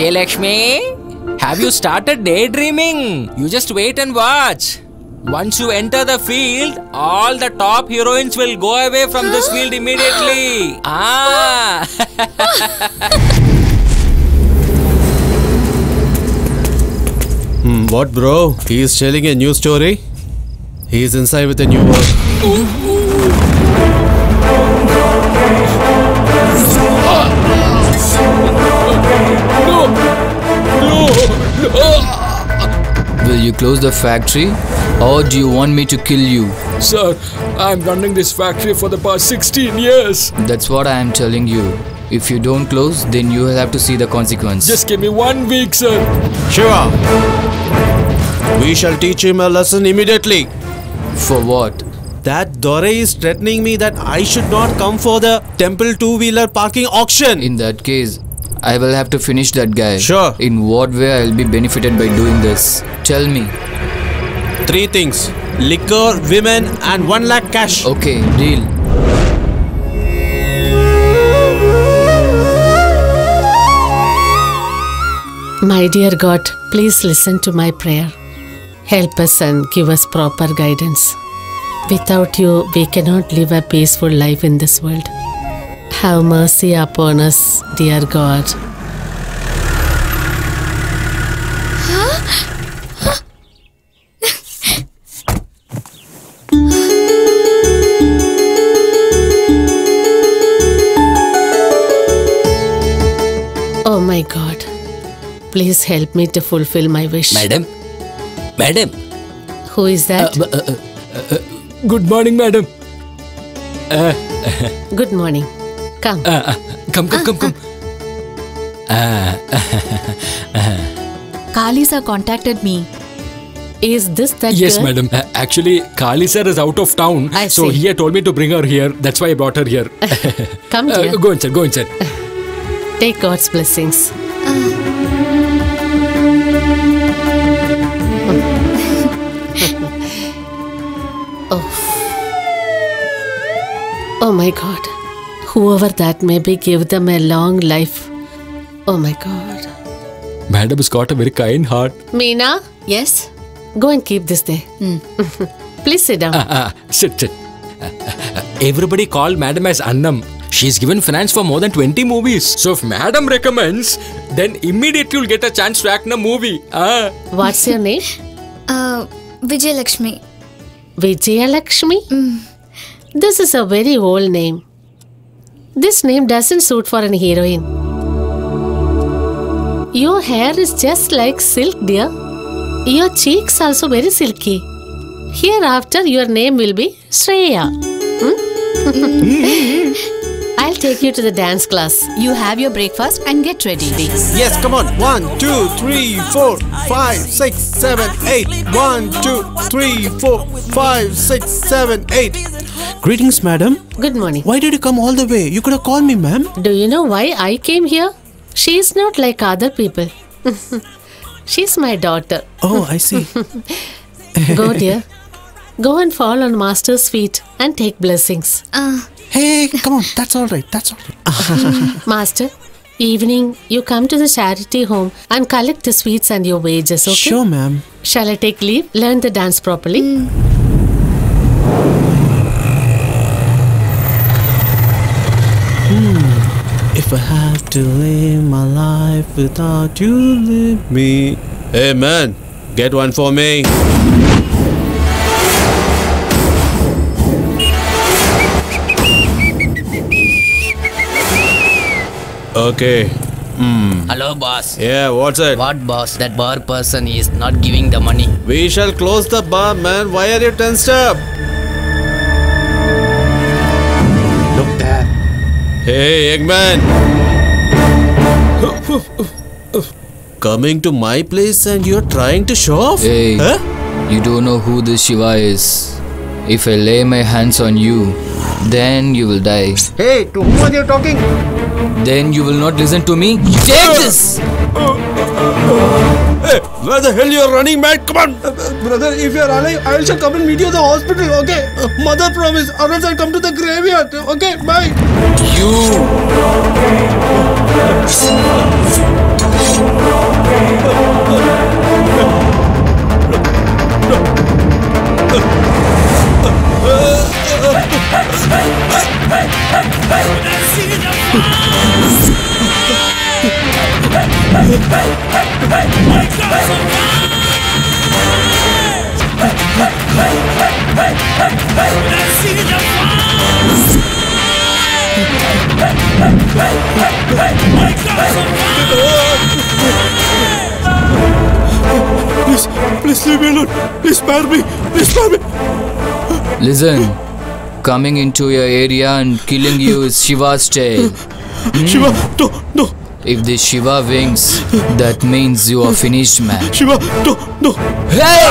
Vijayalakshmi, have you started daydreaming? You just wait and watch. Once you enter the field, all the top heroines will go away from this field immediately. What, bro? He is telling a new story? He is inside with a new work. Will you close the factory or do you want me to kill you? Sir, I'm running this factory for the past 16 years. That's what I am telling you. If you don't close, then you will have to see the consequence. Just give me 1 week, sir. Shiva! We shall teach him a lesson immediately. For what? That Dore is threatening me that I should not come for the temple two-wheeler parking auction. In that case, I will have to finish that guy. Sure. In what way I will be benefited by doing this? Tell me. 3 things. Liquor, women and 1 lakh cash. Okay, deal. My dear God, please listen to my prayer. Help us and give us proper guidance. Without you, we cannot live a peaceful life in this world. Have mercy upon us, dear God. Oh my God. Please help me to fulfill my wish. Madam? Who is that? Good morning, madam. Good morning. Come. Come. Kali sir contacted me. Is this that Yes, girl? madam. Actually, Kali sir is out of town. I So see. he had told me to bring her here. That's why I brought her here. Come, dear. Go inside. Take God's blessings. Oh my God. Whoever that may be, give them a long life. Oh my God. Madam has got a very kind heart. Meena, Yes? go and keep this there. Please sit down. Sit. Everybody call Madam as Annam. She's given finance for more than 20 movies. So if madam recommends, then immediately you'll get a chance to act in a movie. What's your name? Vijayalakshmi. Vijayalakshmi? This is a very old name. This name doesn't suit for an heroine. Your hair is just like silk, dear. Your cheeks also very silky. Hereafter, your name will be Shreya. I'll take you to the dance class. You have your breakfast and get ready. Yes, come on. 1, 2, 3, 4, 5, 6, 7, 8. 1, 2, 3, 4, 5, 6, 7, 8. Greetings, madam. Good morning. Why did you come all the way? You could have called me, ma'am. Do you know why I came here? She is not like other people. She's my daughter. Oh, I see. Go, dear. Go and fall on Master's feet and take blessings. Hey, come on. That's all right. Master, evening you come to the charity home and collect the sweets and your wages, okay? Sure, ma'am. Shall I take leave? Learn the dance properly. If I have to live my life without you, leave me. Hey, man. Get one for me. Okay. Hello, boss. Yeah, what's it? What, boss? That bar person is not giving the money. We shall close the bar, man. Why are you tensed up? Look there. Hey, Eggman. Coming to my place and you're trying to show off? Hey, Huh? you don't know who this Shiva is. If I lay my hands on you, then you will die. Hey, to whom are you talking? Then you will not listen to me. Take this! Hey, where the hell you're running, man? Come on! Brother, if you're alive, I shall come and meet you at the hospital, okay? Mother promise, or else I'll come to the graveyard, okay? Bye! You! Please leave me alone. Please spare me. Please spare me. Listen, coming into your area and killing you is Shiva's tale. Shiva, no. If the Shiva winks, that means you are finished, man. Shiva, no. Hey!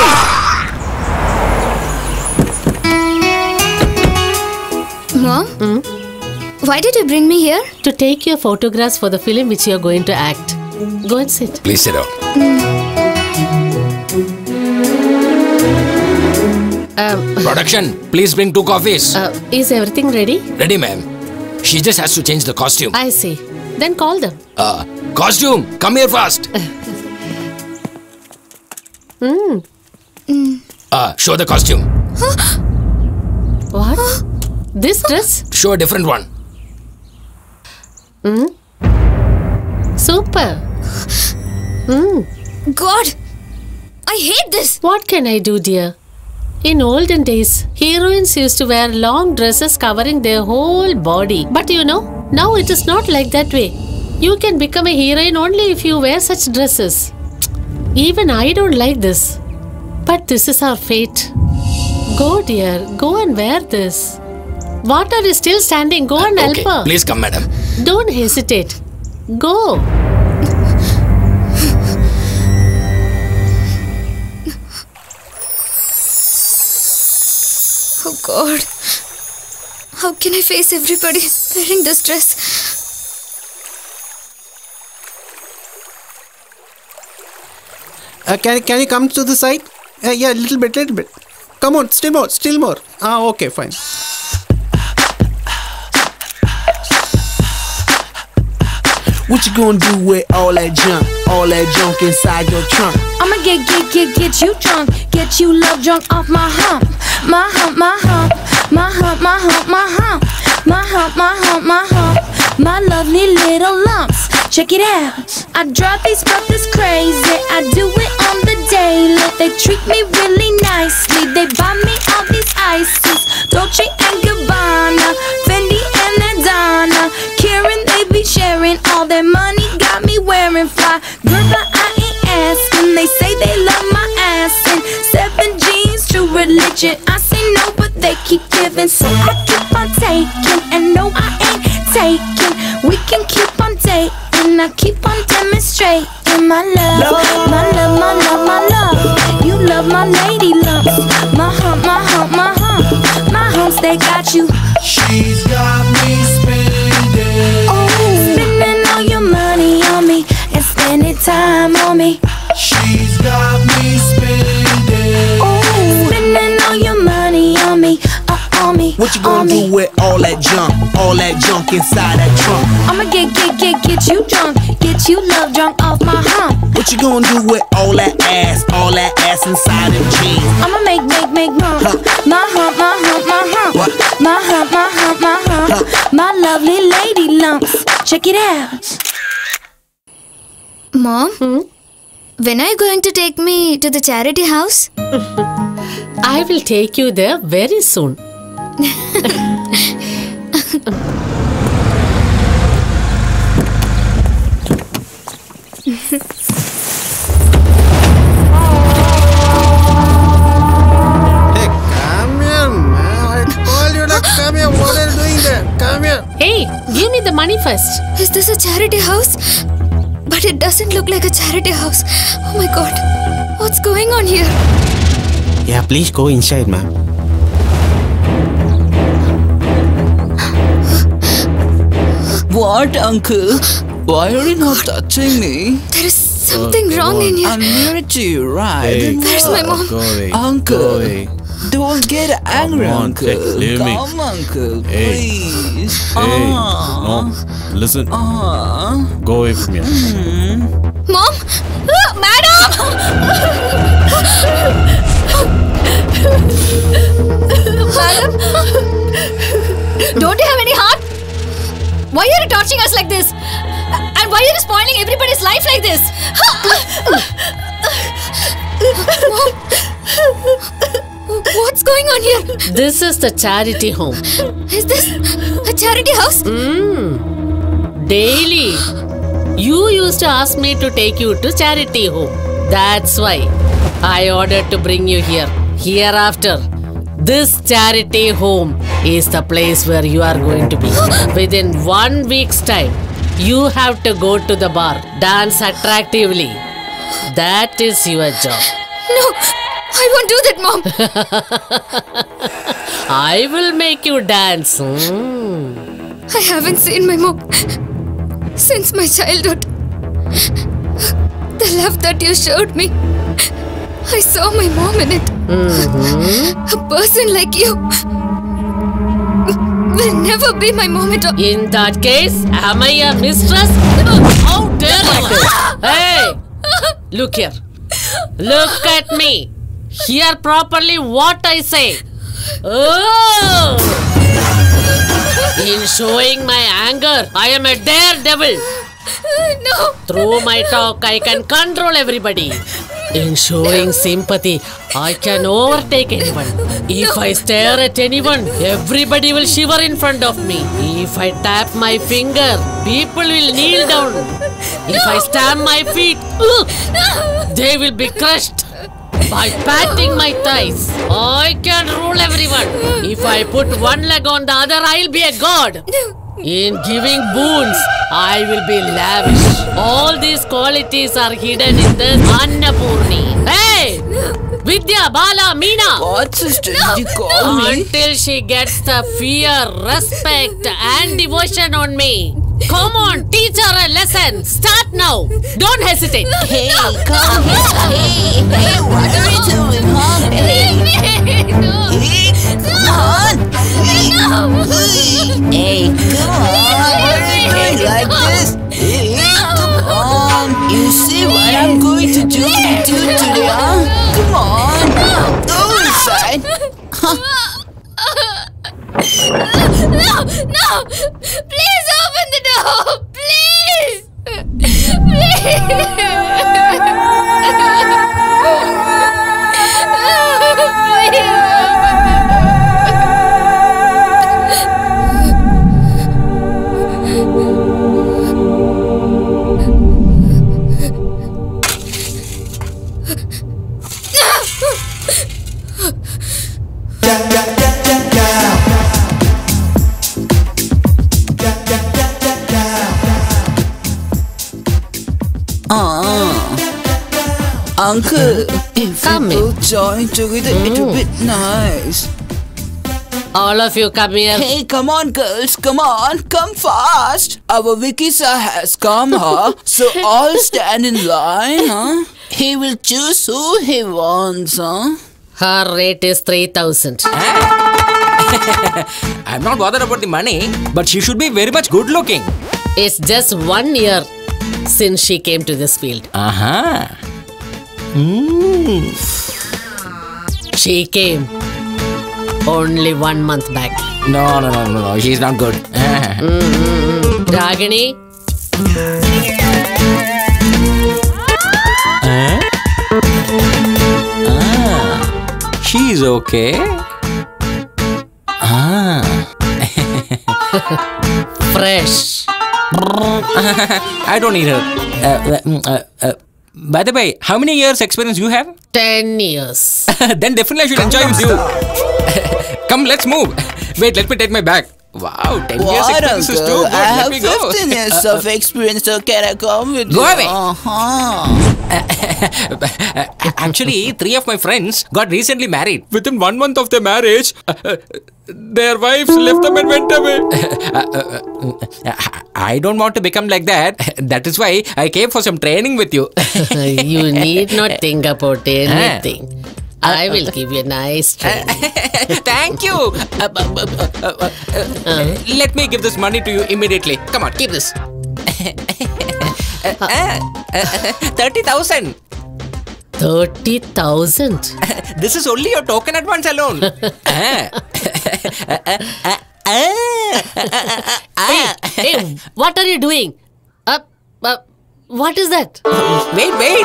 Mom? Why did you bring me here? To take your photographs for the film which you are going to act. Go and sit. Please sit down. Production, please bring 2 coffees. Is everything ready? Ready, ma'am. She just has to change the costume. I see. Then call them. Costume, come here fast. Show the costume. What? This dress? Show a different one. Super. God! I hate this! What can I do, dear? In olden days, heroines used to wear long dresses covering their whole body. But you know, now it is not like that way. You can become a heroine only if you wear such dresses. Even I don't like this. But this is our fate. Go, dear. Go and wear this. What are you still standing? Go and help her. Please come, madam. Don't hesitate. Go. Oh God. How can I face everybody wearing this dress? Can you come to the side? Yeah, little bit. Come on, still more. Okay, fine. What you gonna do with all that junk inside your trunk? I'ma get you drunk, get you love drunk off my hump, my hump, my hump, my hump, my hump, my hump, my hump, my hump, my hump, my lovely little lumps. Check it out. I drive these brothers crazy. I do it on the daily. They treat me really nicely. They buy me all these ices, Dolce and Gabbana, Fendi and Adana. Karen, they be sharing all their money. Got me wearing fly. Girl, but I ain't asking. They say they love my ass and 7 jeans, true religion. I say no, but they keep giving, so I keep on taking. And no, I ain't taking. We can keep on dating. I keep on demonstrating my love, my love, my love, my love. You love my lady lumps, my hump, my hump, my hump, my humps. They got you. She's got me spending. Oh, spending all your money on me and spending time on me. She's got me spending. Oh, spending all your money on me, on me. What you gonna do with all that junk inside that trunk? I'ma get you drunk, get you love drunk off my hump. What you gonna do with all that ass inside them jeans? I'ma make mom. My hump, my hump, my hump. What? My hump, my hump, my hump. My lovely lady lumps. Check it out. Mom? When are you going to take me to the charity house? I will take you there very soon. Hey, come here, man. I told you to come here. What are you doing there? Come here. Hey, give me the money first. Is this a charity house? But it doesn't look like a charity house. Oh my God. What's going on here? Yeah, please go inside, ma'am. What, uncle? Why are you not touching me? There is something wrong in here. I'm near to you, right? Hey, Where's my mom? Go away. Uncle. Go away. Don't get angry, Come on, uncle. leave me. Come, uncle, Hey. please. Hey, no, listen. Go away from here. Mom? Madam! Madam? Don't you have any heart? Why are you torturing us like this? And why are you spoiling everybody's life like this? Mom? What's going on here? This is the charity home. Is this a charity house? Daily. You used to ask me to take you to charity home. That's why I ordered to bring you here. Hereafter, this charity home is the place where you are going to be. Within 1 week's time, you have to go to the bar, dance attractively. That is your job. No, I won't do that, Mom. I will make you dance. I haven't seen my mom since my childhood. The love that you showed me, I saw my mom in it. A person like you will never be my mom at all. In that case, am I a mistress? How dare you? Hey! Look here. Look at me. Hear properly what I say. Oh! In showing my anger, I am a daredevil. No. Through my talk, I can control everybody. In showing sympathy, I can overtake anyone. If I stare at anyone, everybody will shiver in front of me. If I tap my finger, people will kneel down. If I stamp my feet, they will be crushed. By patting my thighs, I can rule everyone. If I put one leg on the other, I'll be a god. In giving boons, I will be lavish. All these qualities are hidden in the Annapurni. Hey! Vidya, Bala, Meena! What, sister? Did you call me? Until she gets the fear, respect and devotion on me. Come on, teach her a lesson. Start now. Don't hesitate. Hey, come here. Hey, what are you doing, huh? Hey, come on. Hey, come on. What are you doing like this? Hey, come on. You see what I'm going to do to you today, huh? Come on. Go inside. No! Please open the door! Please! Uncle, if Come we in. both join together, it will be nice. All of you come here. Hey, come on, girls, come on, come fast. Our Vikisa has come, huh? So all stand in line, huh? He will choose who he wants, huh? Her rate is 3,000. I'm not bothered about the money, but she should be very much good looking. It's just 1 year since she came to this field. She came only 1 month back. No. She's not good. Ragini? She's okay. Fresh. I don't need her. By the way, how many years experience you have? 10 years. Then definitely I should enjoy with you. Come, let's move. Wait, let me take my bag. Wow, 10 years What, experience is too uncle? good. I Let have me go. 15 years of experience, so can I come with Go you? away. Actually, 3 of my friends got recently married. Within 1 month of their marriage, their wives left them and went away. I don't want to become like that. That is why I came for some training with you. You need not think about anything. I will give you a nice training. Thank you. Let me give this money to you immediately. Come on, keep this. 30,000. 30,000. This is only your token advance alone. Hey, what are you doing? What is that? Wait.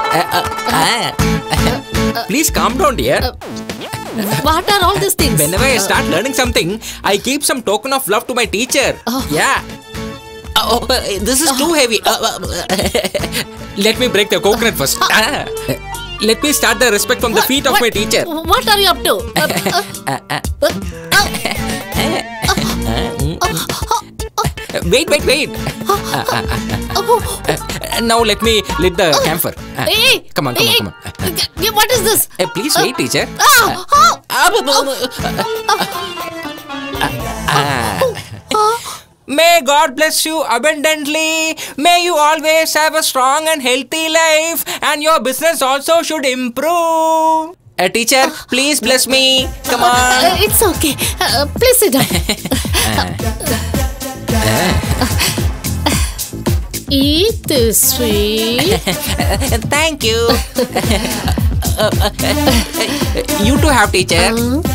Please calm down, dear. What are all these things? Whenever I start learning something, I keep some token of love to my teacher. Yeah. This is too heavy. Let me break the coconut first. Let me start the respect from the feet of my teacher. What are you up to? Wait. Now let me lit the camphor. Come on. What is this? Please wait, teacher. May God bless you abundantly. May you always have a strong and healthy life, and your business also should improve. Teacher, please bless me. Come on. It's okay. Please sit down. Eat this, sweet. Thank you. You too have, teacher.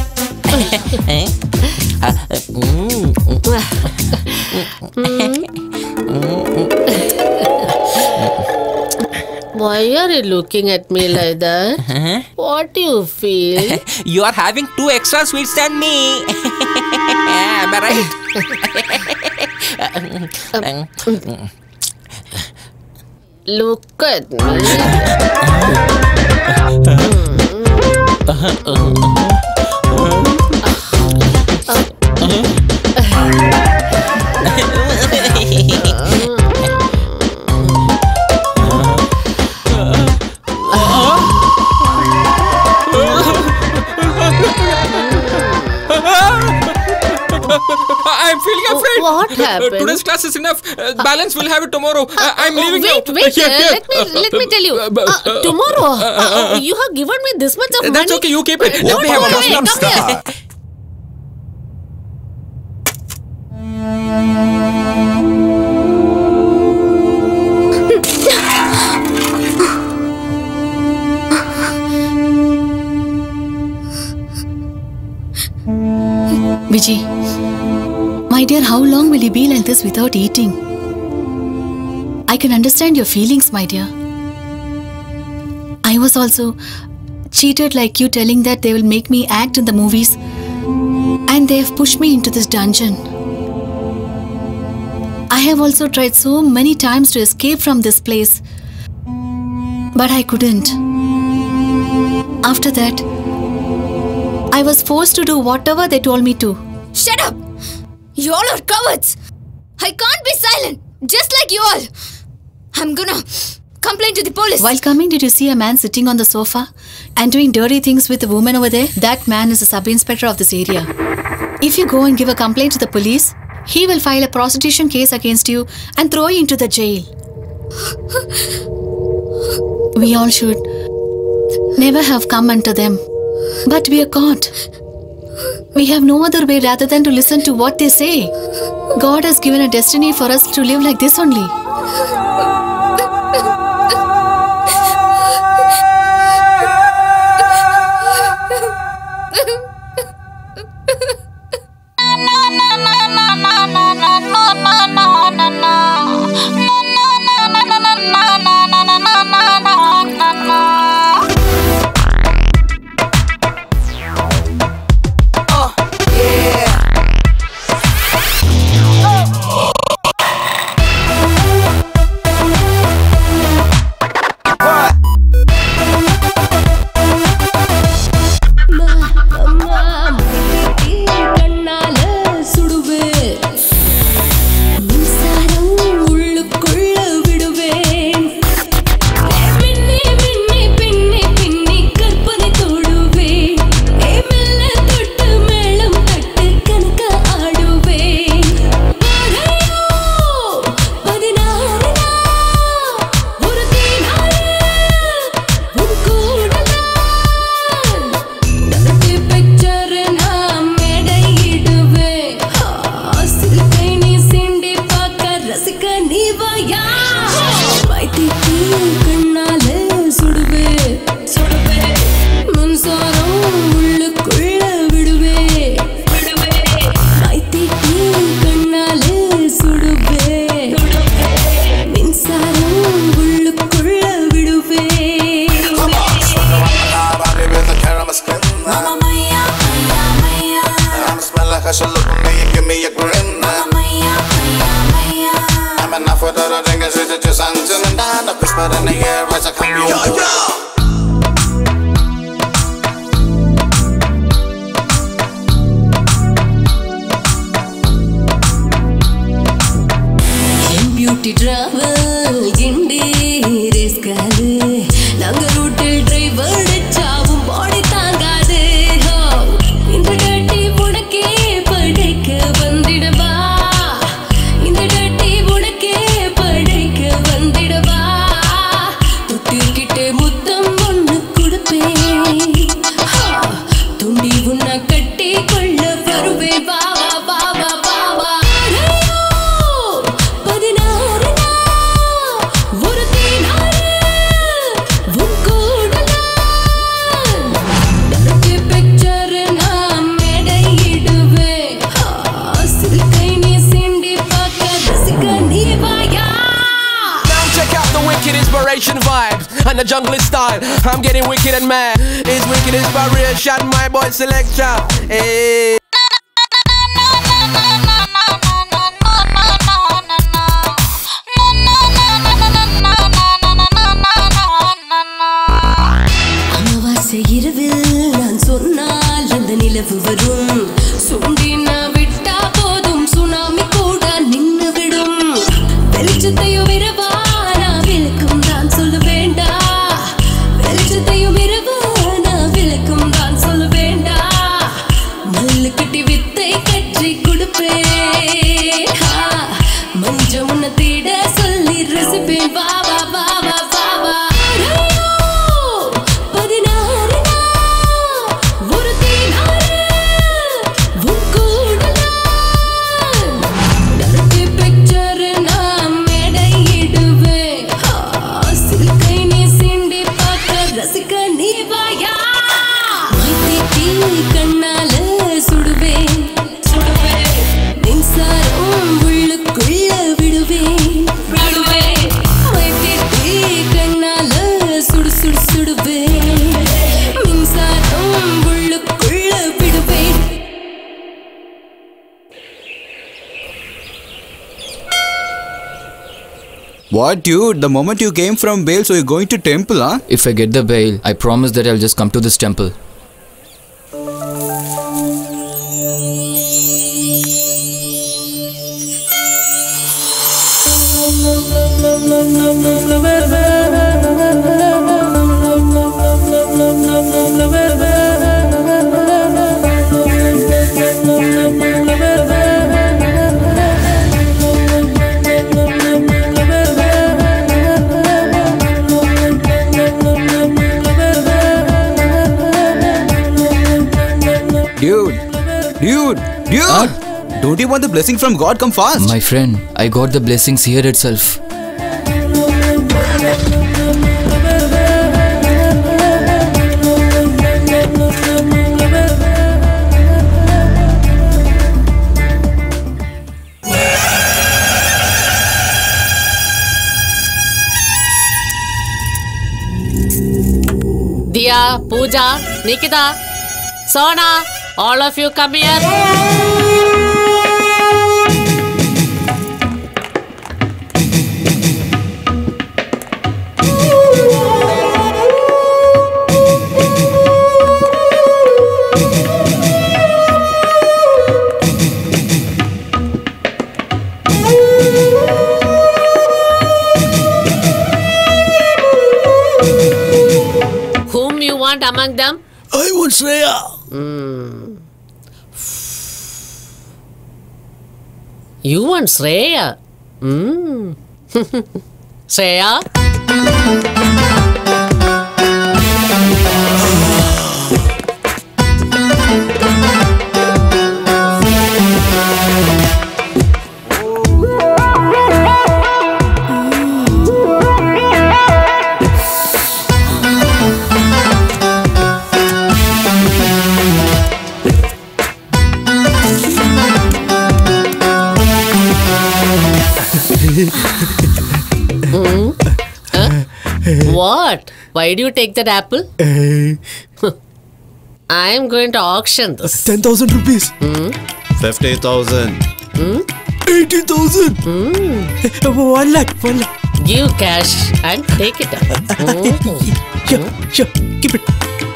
Why are you looking at me like that? What do you feel? You are having 2 extra sweets than me. Am I right? Look at me. I'm feeling afraid. What happened? Today's class is enough. Balance will have it tomorrow. I'm leaving wait, now. Wait. Here. Let me tell you. Tomorrow, you have given me this much of money. That's okay. You keep it. Let me have a Come here. Vijay, my dear, how long will you be like this without eating? I can understand your feelings, my dear. I was also cheated like you, telling that they will make me act in the movies, and they have pushed me into this dungeon. I have also tried so many times to escape from this place, but I couldn't. After that, I was forced to do whatever they told me to. Shut up! You all are cowards! I can't be silent, just like you all! I'm gonna complain to the police! While coming, did you see a man sitting on the sofa and doing dirty things with the woman over there? That man is the sub-inspector of this area. If you go and give a complaint to the police, he will file a prostitution case against you and throw you into the jail. We all should never have come unto them. But we are caught. We have no other way rather than to listen to what they say. God has given a destiny for us to live like this only. cause you look at me and give me a grin. I'm enough with other things, it's just something and down. A whisper in the air as I come your way. Beauty travel, Gindi, race kalu. Nanga route driver, chavum body tangade. Ho, inda dirty unakke padekka vandidava. Inda dirty unakke padekka vandidava. Tuttirkitte mutham onnu kudupe. Ha, thundi unna katti kolla varuve va va va va va. Inspiration vibes and the jungle style. I'm getting wicked and mad. It's wicked inspiration, my boy Selectra. Hey. அமாவாசை இரவில் நான் சொன்னால் அந்த நிலவு வரும். சுண்டின விட்டா போதும் tsunami கூட நின்று விடும். வெளிச்சத்தையும் இரவா விளக்கும் தான் சொல்ல வேண்டா. வெளிச்சத்தையும் இரவான விளக்கும் தான் சொல்ல வேண்டா. மல்லு கட்டி வித்தை கற்றி கொடுப்பே. மஞ்சம் உன்னை தேட சொல்லி ரசிப்பேன். வா வா வா வா வா வா. What, dude? The moment you came from bail, so you're going to temple, huh? If I get the bail, I promise that I'll just come to this temple. Dude! Don't you want the blessing from God? Come fast! My friend, I got the blessings here itself. Diya, Pooja, Nikita, Sona, all of you come here. Whom you want among them? I want Shreya. You want Shreya? Shreya? What? Why do you take that apple? I am going to auction this. 10,000 rupees. 50,000. 80,000. 1 lakh. 1 lakh. Give cash and take it out. Sure. Keep it.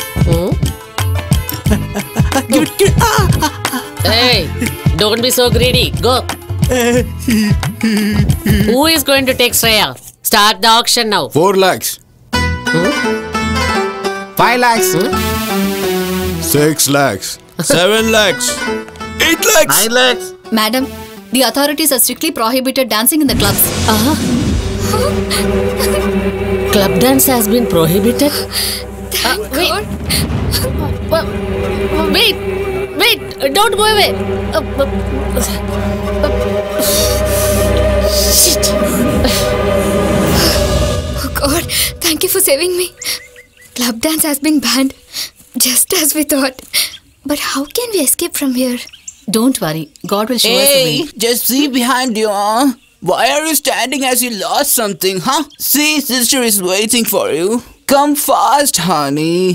Give it. Hey, don't be so greedy. Go. Who is going to take Shreya? Start the auction now. 4 lakhs. 5 lakhs. 6 lakhs. 7 lakhs. 8 lakhs. 9 lakhs. Madam, the authorities have strictly prohibited dancing in the clubs. Club dance has been prohibited? Wait, don't go away. Shit. Oh God, thank you for saving me. Club dance has been banned, just as we thought. But how can we escape from here? Don't worry, God will show us the way. Hey, just see behind you, huh? Why are you standing as you lost something, huh? See, sister is waiting for you. Come fast, honey.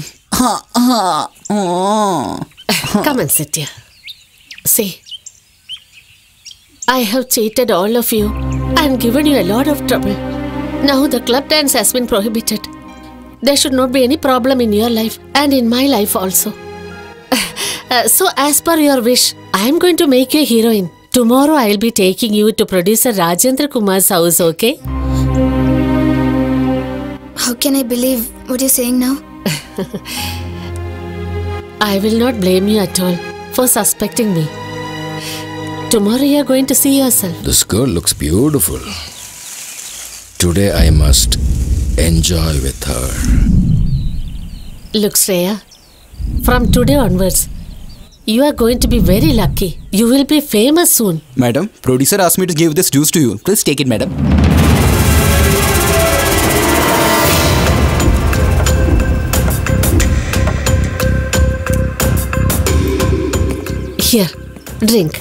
Come and sit here. See, I have cheated all of you and given you a lot of trouble. Now the club dance has been prohibited. There should not be any problem in your life and in my life also. So as per your wish, I am going to make you a heroine. Tomorrow I will be taking you to producer Rajendra Kumar's house, okay? How can I believe what you're saying now? I will not blame you at all for suspecting me. Tomorrow you are going to see yourself. This girl looks beautiful. Today I must enjoy with her. Look, Shreya, from today onwards, you are going to be very lucky. You will be famous soon. Madam, producer asked me to give this juice to you. Please take it, madam. Here, drink.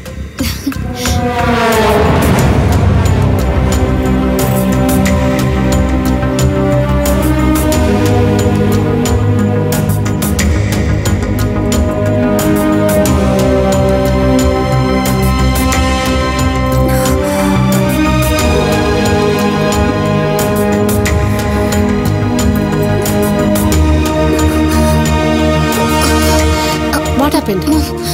What happened?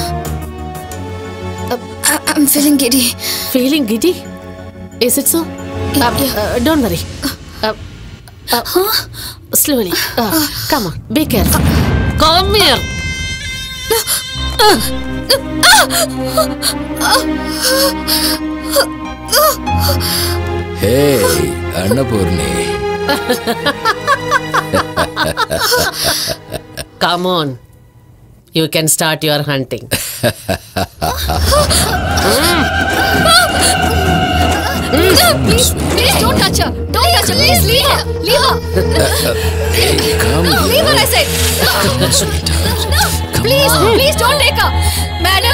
I'm feeling giddy. Feeling giddy? Is it so? Don't worry. Slowly. Come on, be careful. Come here. Hey, Annapurni. Come on. You can start your hunting. Please don't touch her. Don't touch her. Please leave her. Leave her. Come Leave her, I said. Please don't take her. Madam.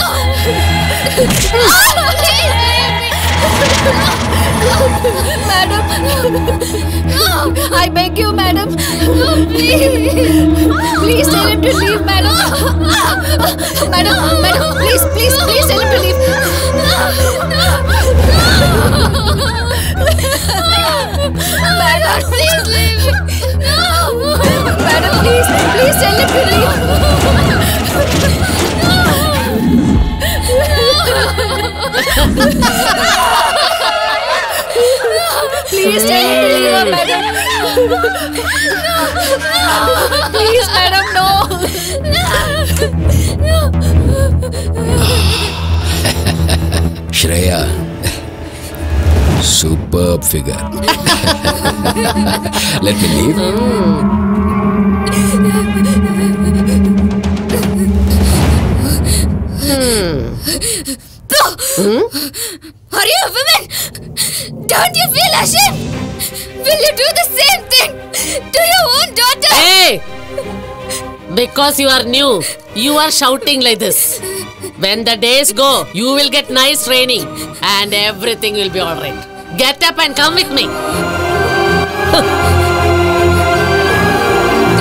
Madam. I beg you, madam. Please tell him to leave, madam. Madam, please tell him to leave. Madam, please leave. Madam, please tell him to leave. Please tell him to leave her, madam. Please, madam, no. Shreya, superb figure. Let me leave. Are you a woman? Don't you feel ashamed? Will you do the same thing to your own daughter? Hey! Because you are new, you are shouting like this. When the days go, you will get nice training and everything will be alright. Get up and come with me.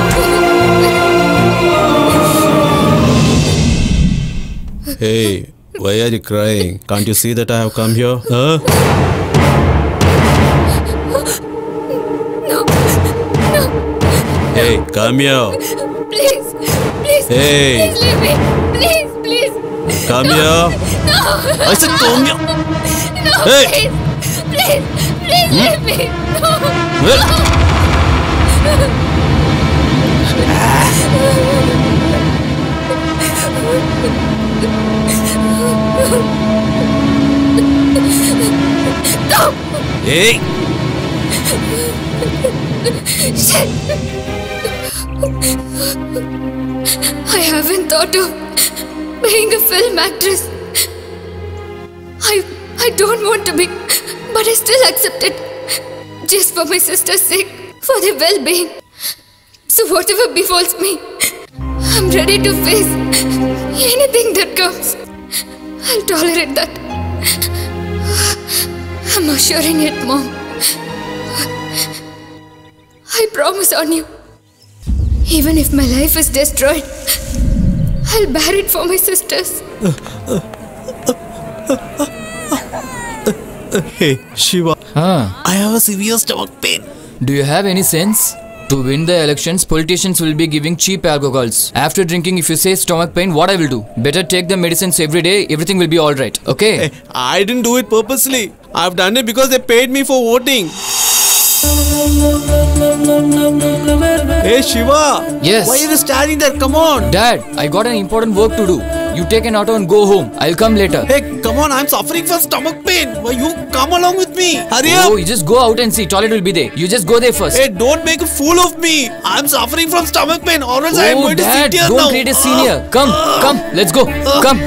Hey, Why are you crying? Can't you see that I have come here? Huh? No. Hey, come here. Please. Hey. Please leave me. Please. Come no. here. No. I said come here. No, Hey. Please leave me. No. Hey. Shit. I haven't thought of being a film actress. I don't want to be, but I still accept it. Just for my sister's sake, for their well-being. So whatever befalls me, I'm ready to face anything that comes. I'll tolerate that. I'm assuring it, Mom. I promise on you. Even if my life is destroyed, I'll bear it for my sisters. Hey, Shiva. I have a severe stomach pain. Do you have any sense? To win the elections, politicians will be giving cheap alcohols. After drinking, if you say stomach pain, what I will do? Better take the medicines every day, everything will be alright, okay? Hey, I didn't do it purposely. I've done it because they paid me for voting. Hey Shiva! Yes? Why are you standing there? Come on! Dad, I got an important work to do. You take an auto and go home. I'll come later. Hey, come on, I'm suffering from stomach pain. Why you come along with me? Hurry up! Oh, you just go out and see. Toilet will be there. You just go there first. Hey, don't make a fool of me. I'm suffering from stomach pain or else I'm going Dad, to sit here don't now. create a scene here. Come, let's go. Come.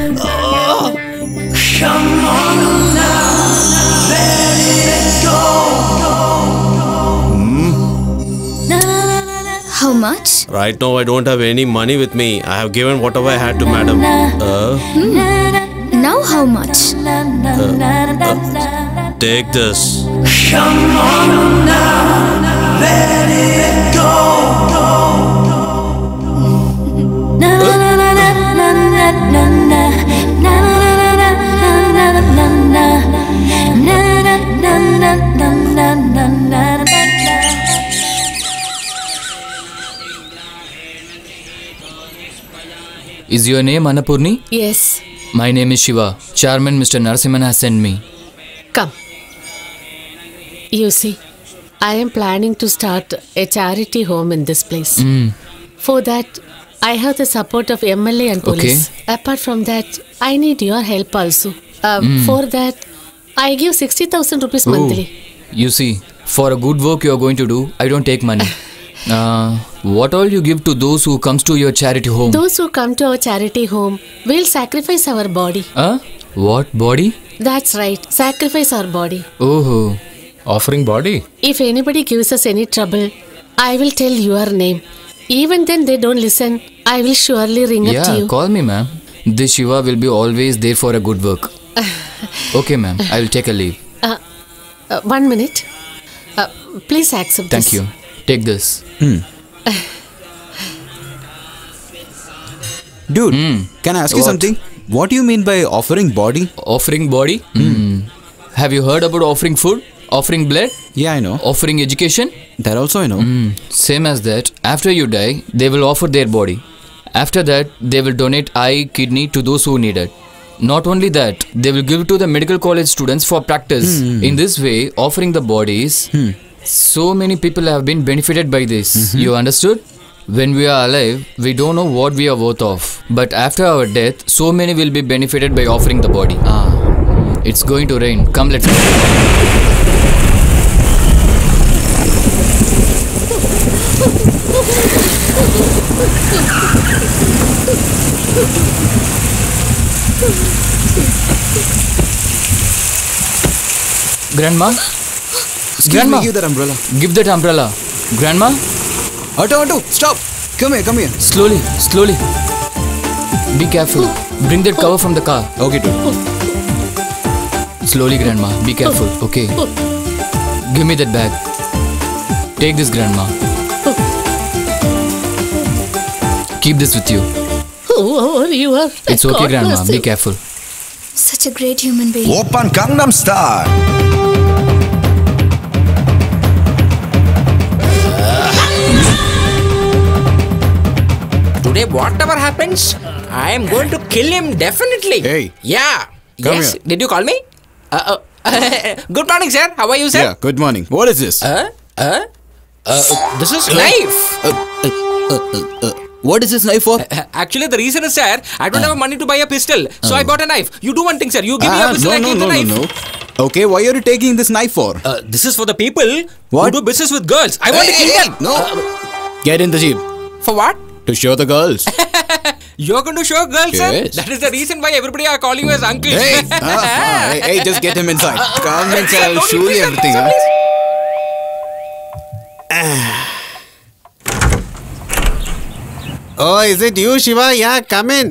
Come on now, let it go. How much? Right now I don't have any money with me. I have given whatever I had to madam. Now how much? Take this. Come on now, let it go. Is your name Annapurni? Yes. My name is Shiva. Chairman Mr. Narasimhan has sent me. Come. You see, I am planning to start a charity home in this place. For that, I have the support of MLA and police. Okay. Apart from that, I need your help also. For that, I give 60,000 rupees monthly. You see, for a good work you are going to do, I don't take money. What all you give to those who comes to your charity home? Those who come to our charity home will sacrifice our body. What body? That's right, sacrifice our body. Oh, offering body? If anybody gives us any trouble, I will tell your name. Even then they don't listen, I will surely ring up to you. Yeah, call me, ma'am. This Shiva will be always there for a good work. Okay, ma'am. I will take a leave. 1 minute. Please accept Thank this. you. Take this. Dude, can I ask you What? something? What do you mean by offering body? Offering body? Have you heard about offering food? Offering blood? Yeah, I know. Offering education? That also I know. Same as that. After you die, they will offer their body. After that, they will donate eye, kidney to those who need it. Not only that, they will give to the medical college students for practice. In this way, offering the bodies, so many people have been benefited by this. You understood? When we are alive, we don't know what we are worth of. But after our death, so many will be benefited by offering the body. It's going to rain. Come, let's go. Grandma? Grandma, give that umbrella. Give that umbrella. Grandma? Auto, stop. Come here. Slowly. Be careful. Bring that cover from the car. Okay, dude. Slowly, Grandma. Be careful. Okay. Give me that bag. Take this, Grandma. Keep this with you. Oh, you are. It's okay, Grandma. Be careful. Such a great human being. Open Gangnam Style. Today, whatever happens, I am going to kill him definitely. Hey. Yeah. Come Yes. here. Did you call me? Good morning, sir. How are you, sir? Yeah, good morning. What is this? This is knife. What is this knife for? Actually, the reason is, sir, I don't have money to buy a pistol, so I bought a knife. You do one thing, sir. You give me a pistol, I keep the knife. Okay, why are you taking this knife for? This is for the people What? who do business with girls. I want to kill them. No. Get in the jeep. For what? To show the girls. You're going to show girls, sir? Yes. That is the reason why everybody are calling you as uncle. Hey, just get him inside. Come inside, I'll Don't show please, you sir, everything. sir, Huh? please. Oh, is it you, Shiva? Yeah, come in.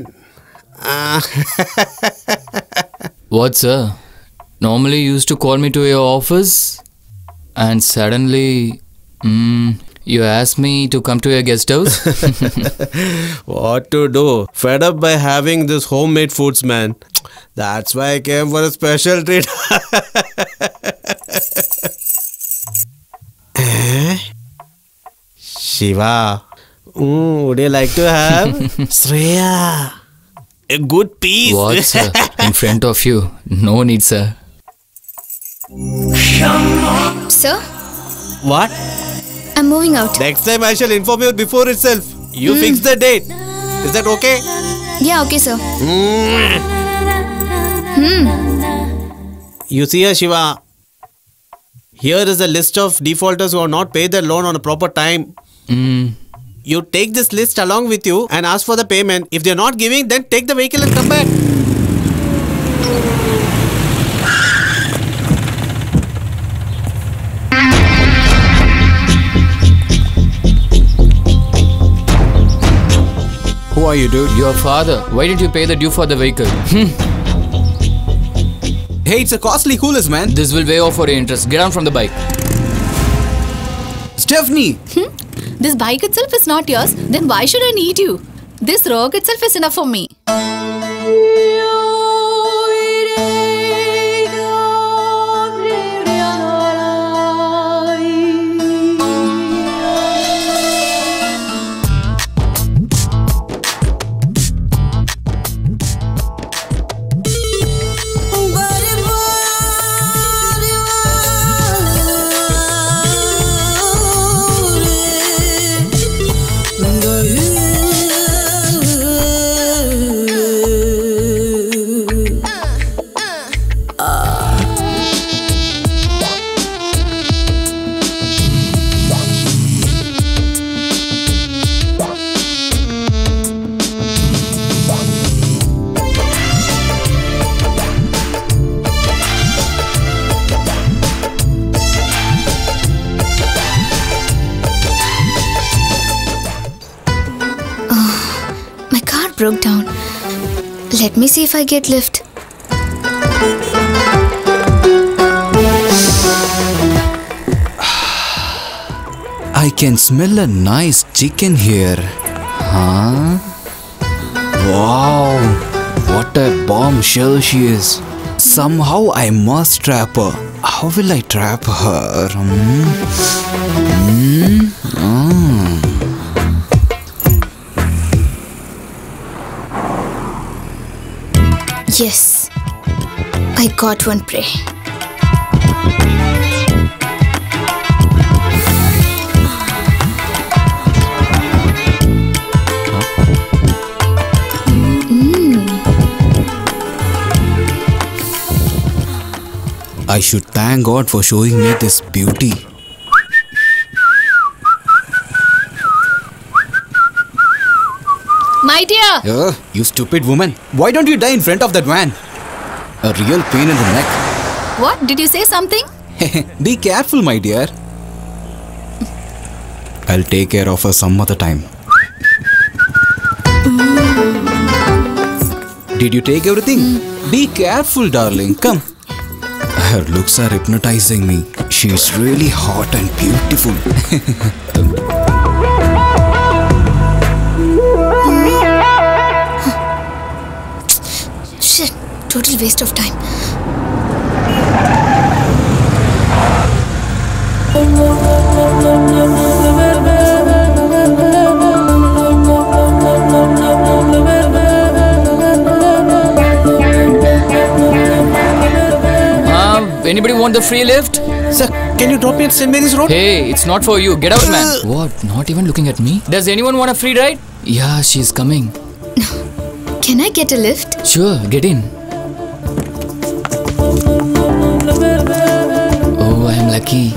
What, sir? Normally you used to call me to your office, and suddenly, you asked me to come to your guest house? What to do? Fed up by having this homemade foods, man. That's why I came for a special treat. Shiva, would you like to have Shreya? A good piece. What, sir? In front of you. No need, sir. Sir, What? I'm moving out. Next time I shall inform you before itself. You fix the date. Is that okay? Yeah, okay, sir. You see here, Shiva. Here is a list of defaulters who have not paid their loan on a proper time. You take this list along with you and ask for the payment. If they're not giving, then take the vehicle and come back. Who are you, dude? Your father. Why didn't you pay the due for the vehicle? Hey, it's a costly coolest, man. This will waive off for your interest. Get down from the bike. Stephanie! This bike itself is not yours, then why should I need you? This rogue itself is enough for me. Broke down. Let me see if I get lift. I can smell a nice chicken here. Huh? Wow, what a bombshell she is. Somehow I must trap her. How will I trap her? Yes, I got one prey. I should thank God for showing me this beauty. My dear! You stupid woman. Why don't you die in front of that van? A real pain in the neck. What? Did you say something? Be careful, my dear. I'll take care of her some other time. Did you take everything? Be careful, darling. Come. Her looks are hypnotizing me. She's really hot and beautiful. Shit, total waste of time. Anybody want the free lift? Sir, can you drop me at St. Mary's Road? Hey, it's not for you. Get out, man. What? Not even looking at me? Does anyone want a free ride? Yeah, she's coming. Can I get a lift? Sure, get in. Oh, I am lucky.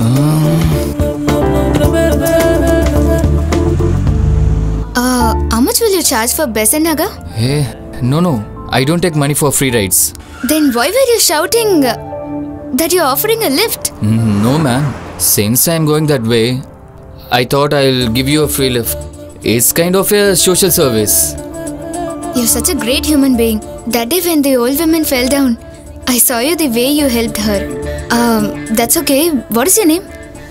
How much will you charge for Besant Nagar? Hey, no. I don't take money for free rides. Then why were you shouting that you're offering a lift? No, man. Since I'm going that way, I thought I'll give you a free lift. It's kind of a social service. You're such a great human being. That day when the old woman fell down, I saw you the way you helped her. That's okay. What is your name?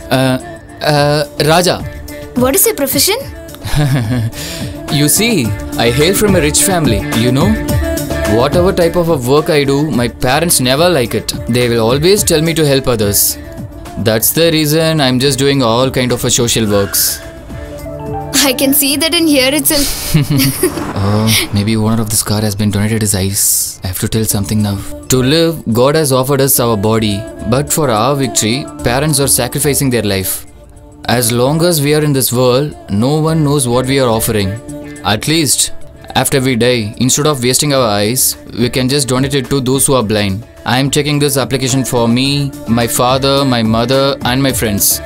Raja. What is your profession? You see, I hail from a rich family, you know? Whatever type of a work I do, my parents never like it. They will always tell me to help others. That's the reason I'm just doing all kind of a social works. I can see that in here itself. Maybe owner of this car has been donated his eyes. I have to tell something now. To live, God has offered us our body. But for our victory, parents are sacrificing their life. As long as we are in this world, no one knows what we are offering. At least, after we die, instead of wasting our eyes, we can just donate it to those who are blind. I am taking this application for me, my father, my mother, and my friends.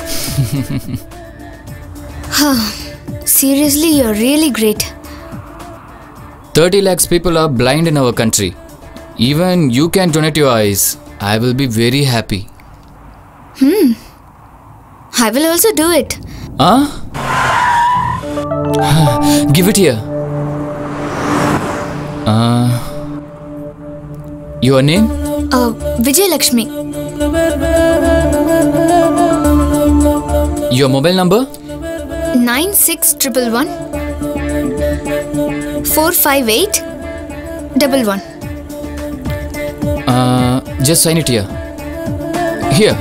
Seriously, you're really great. 30 lakhs people are blind in our country. Even you can donate your eyes. I will be very happy. I will also do it. Give it here. Your name? Vijay Lakshmi. Your mobile number? 9611 458 11. Just sign it here. Here.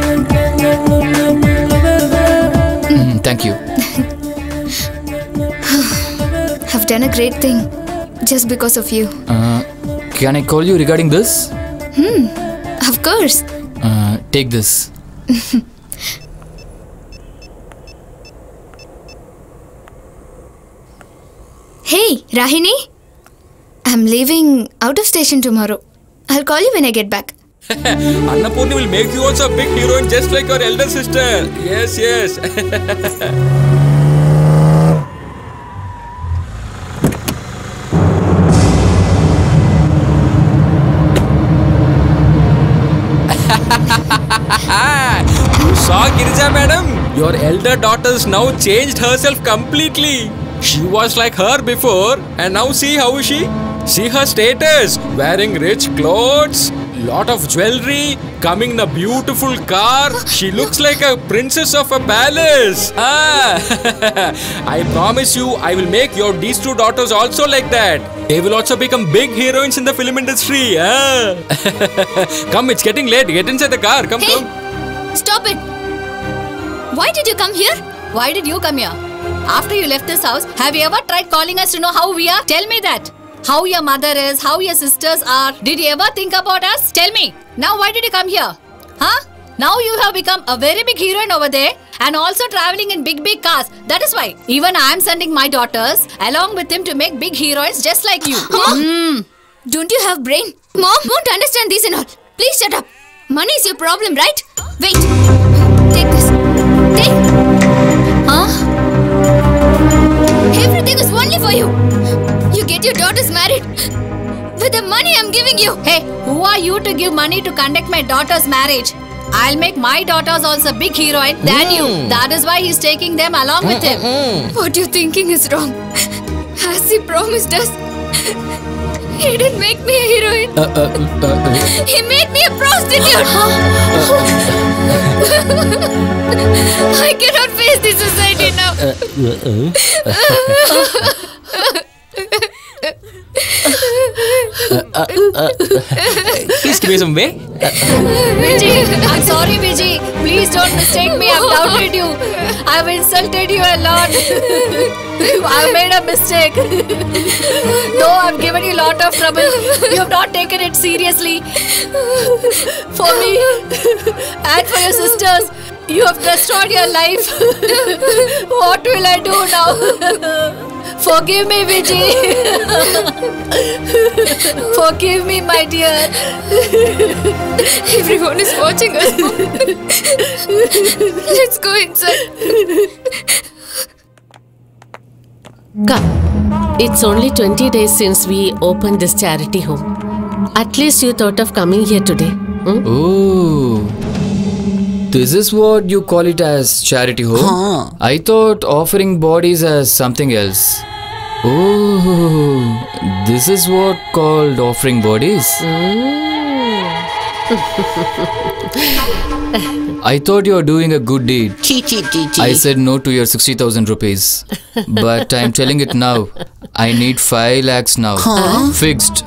Thank you. I've done a great thing just because of you. Can I call you regarding this? Of course. Take this. Hey, Rahini. I'm leaving out of station tomorrow. I'll call you when I get back. Annapurni will make you also a big heroine just like your elder sister. Yes. You saw Girija madam? Your elder daughter's now changed herself completely. She was like her before and now see how is she? See her status, wearing rich clothes, lot of jewelry, coming in a beautiful car. She looks like a princess of a palace. I promise you, I will make these two daughters also like that. They will also become big heroines in the film industry. Come, it's getting late. Get inside the car. Come. Stop it! Why did you come here? Why did you come here? After you left this house, have you ever tried calling us to know how we are? Tell me that. How your mother is, how your sisters are. Did you ever think about us? Tell me. Now why did you come here? Now you have become a very big heroine over there and also traveling in big cars. That is why even I am sending my daughters along with him to make big heroines just like you. Don't you have brain? Mom won't understand this and all. Please shut up. Money is your problem, right? Wait. Take this. Take. Everything is only for you. You get your daughters married with the money I'm giving you. Hey, who are you to give money to conduct my daughter's marriage? I'll make my daughters also big heroine than you. That is why he's taking them along with him. What you're thinking is wrong. As he promised us, he didn't make me a heroine. He made me a prostitute. I cannot face this society now. Please give me some way. Vijay, I'm sorry, Vijay. Please don't mistake me. I've doubted you. I've insulted you a lot. I've made a mistake. Though I've given you a lot of trouble, you have not taken it seriously. For me and for your sisters, you have destroyed your life. What will I do now? Forgive me, Vijay. Forgive me, my dear. Everyone is watching us. Let's go inside. Come. It's only 20 days since we opened this charity home. At least you thought of coming here today. Oh. This is what you call it as charity home? I thought offering bodies as something else. Oh, this is what called offering bodies? I thought you were doing a good deed. I said no to your 60,000 rupees. But I'm telling it now. I need 5 lakhs now. Fixed.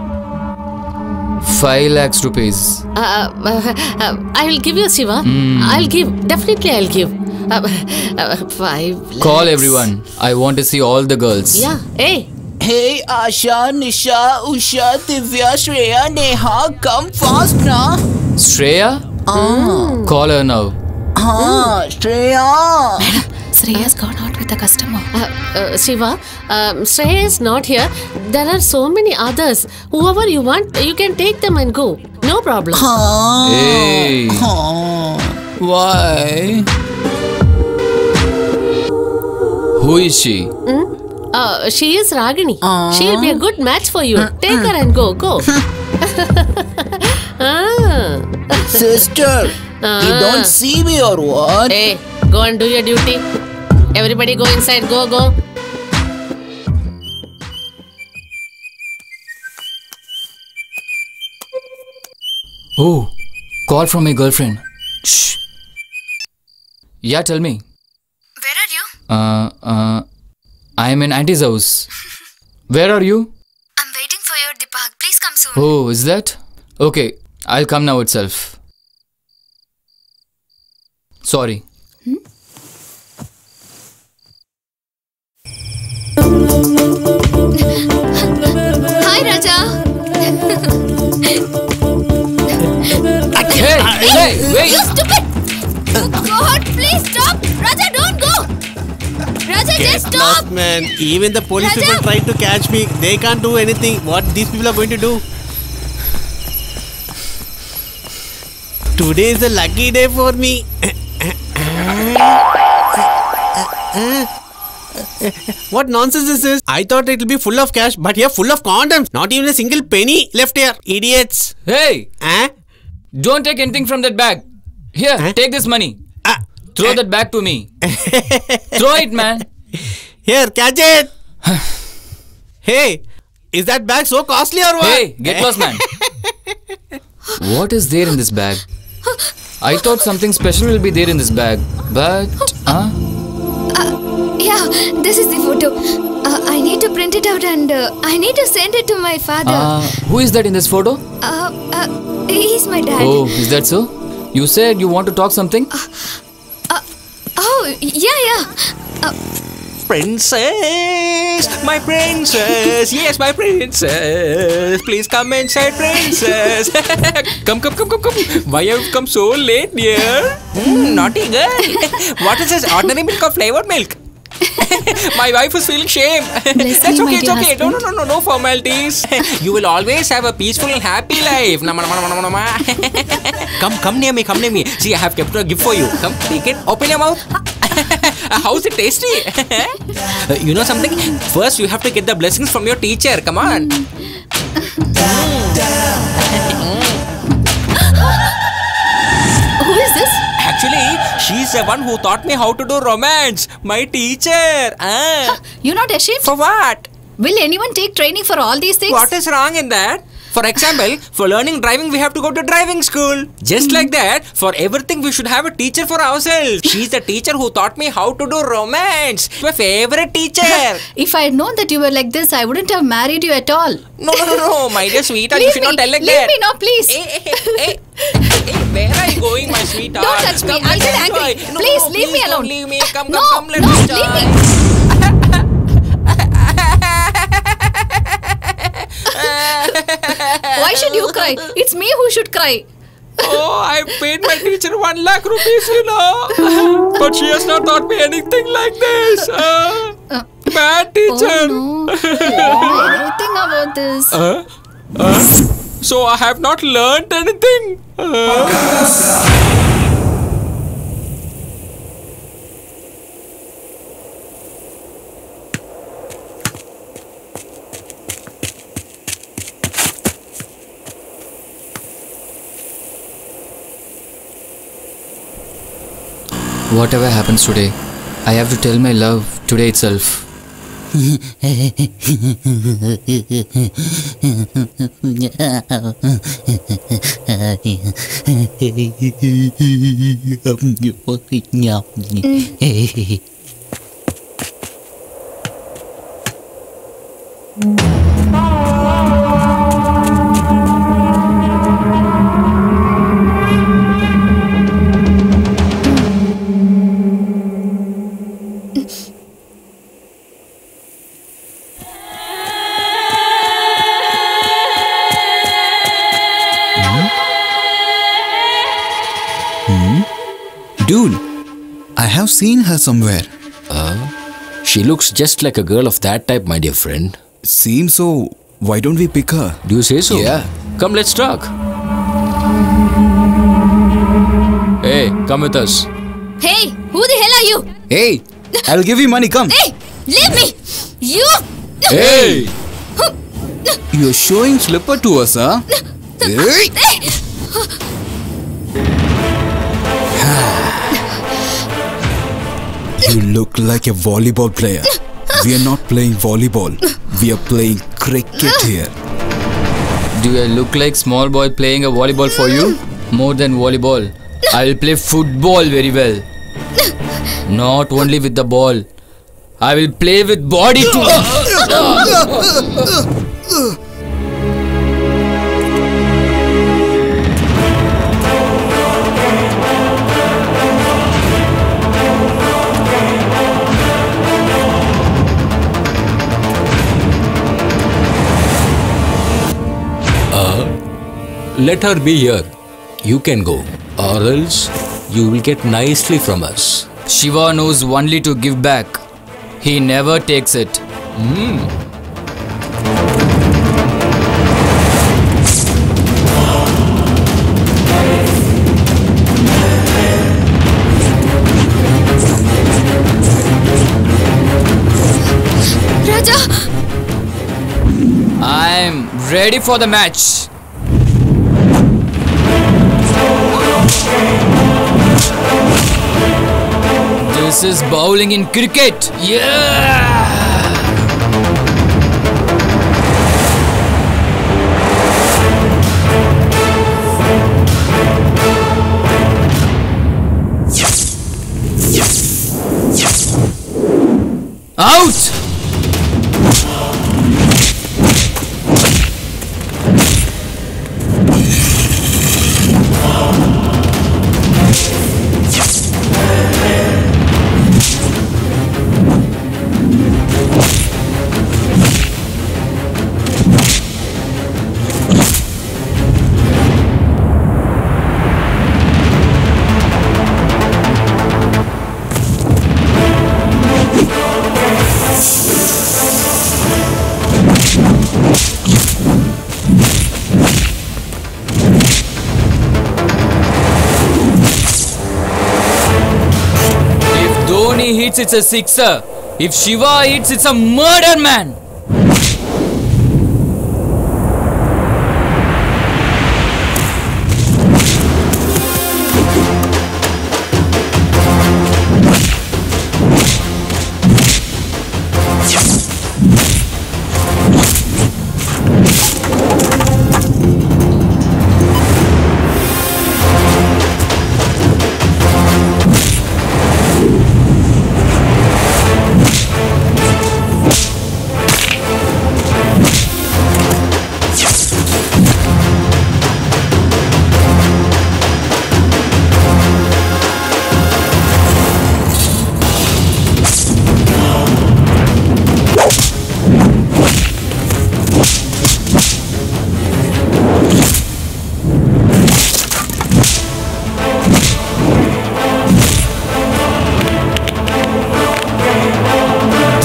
5 lakhs rupees. I will give you, Shiva. I'll give. Definitely I'll give. 5 lakhs. Call everyone. I want to see all the girls. Yeah. Hey. Hey, Asha, Nisha, Usha, Divya, Shreya, Neha, come fast now. Shreya? Call her now. Shreya. Shreya's gone out with a customer. Shiva, Shreya is not here. There are so many others. Whoever you want, you can take them and go. No problem. Hey. Why? Who is she? She is Ragini. She'll be a good match for you. Take her and go. Go. Sister, you don't see me or what? Hey, go and do your duty. Everybody go inside. Go, go. Oh, call from my girlfriend. Shh. Yeah, tell me. Where are you? I am in auntie's house. Where are you? I'm waiting for you at the park. Please come soon. Oh, is that? Okay, I'll come now itself. Sorry. Hi, Raja. Hey, wait. You stupid! Oh God, please stop! Raja, don't go! Raja, just stop! Lost, man. Even the police people tried to catch me. They can't do anything. What these people are going to do? Today is a lucky day for me. What nonsense is this? I thought it will be full of cash, but here full of condoms. Not even a single penny left here. Idiots. Hey! Don't take anything from that bag. Here, take this money. Throw that bag to me. Throw it, man. Here, catch it. Hey, is that bag so costly or what? Hey, get lost, man. What is there in this bag? I thought something special will be there in this bag, but Yeah, this is the photo. I need to print it out and I need to send it to my father. Who is that in this photo? He's my dad. Oh, is that so? You said you want to talk something? Oh, yeah. Princess, my princess, yes, my princess. Please come inside, princess. Come. Why have you come so late, dear? Naughty girl. What is this? Ordinary milk or flavored milk? My wife is feeling shame. That's okay, it's okay. No formalities. You will always have a peaceful and happy life. Come near me. See, I have kept a gift for you. Come, take it. Open your mouth. How's it tasty? You know something? First, you have to get the blessings from your teacher. Come on. Who is this? Actually, she's the one who taught me how to do romance. My teacher. You're not ashamed? For what? Will anyone take training for all these things? What is wrong in that? For example, for learning driving, we have to go to driving school. Just like that, for everything, we should have a teacher for ourselves. She's the teacher who taught me how to do romance. My favorite teacher. If I had known that you were like this, I wouldn't have married you at all. No, my dear sweetheart, you should not tell like that. Leave me now, please. Hey, where are you going, my sweetheart? Don't touch me. I'll get angry. Please, leave me alone. Don't leave me. Come, No, let me enjoy. leave me. Why should you cry? It's me who should cry. Oh, I paid my teacher 1 lakh rupees, But she has not taught me anything like this. Bad teacher. Oh, no. Anything about this? So I have not learned anything. Whatever happens today, I have to tell my love today itself. Dude, I have seen her somewhere. She looks just like a girl of that type, my dear friend. Seems so. Why don't we pick her? Do you say so? Yeah. Come, let's talk. Hey, come with us. Hey, who the hell are you? Hey, I'll give you money. Come. Hey, leave me! You! Hey! You're showing slipper to us, huh? Hey! You look like a volleyball player. We are not playing volleyball. We are playing cricket here. Do I look like small boy playing a volleyball for you? More than volleyball, I will play football very well. Not only with the ball, I will play with body too. Let her be here. You can go, or else you will get nicely from us. Shiva knows only to give back. He never takes it. Raja! I'm ready for the match. This is bowling in cricket. Yeah! Out! Hits, it's a sixer. If Shiva hits, it's a murder, man.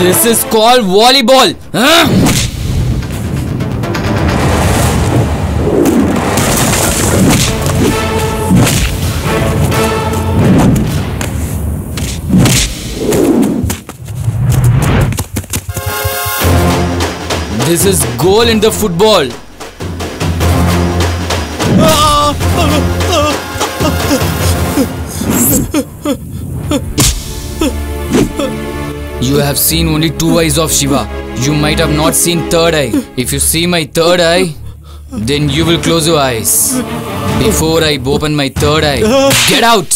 This is called volleyball. This is goal in the football. You have seen only two eyes of Shiva. You might have not seen third eye. If you see my third eye, then you will close your eyes. Before I open my third eye, get out!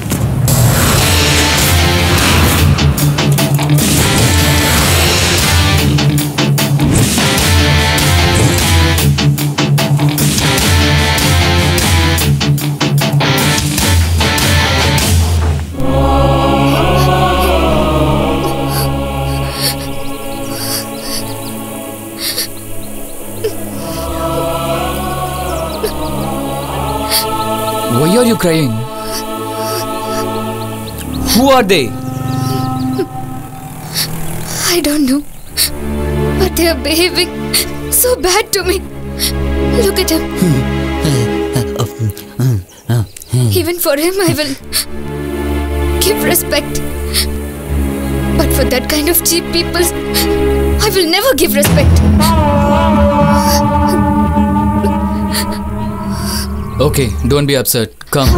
Why are you crying? Who are they? I don't know. But they are behaving so bad to me. Look at him. Even for him I will give respect. But for that kind of cheap people, I will never give respect. Okay, don't be upset. Come.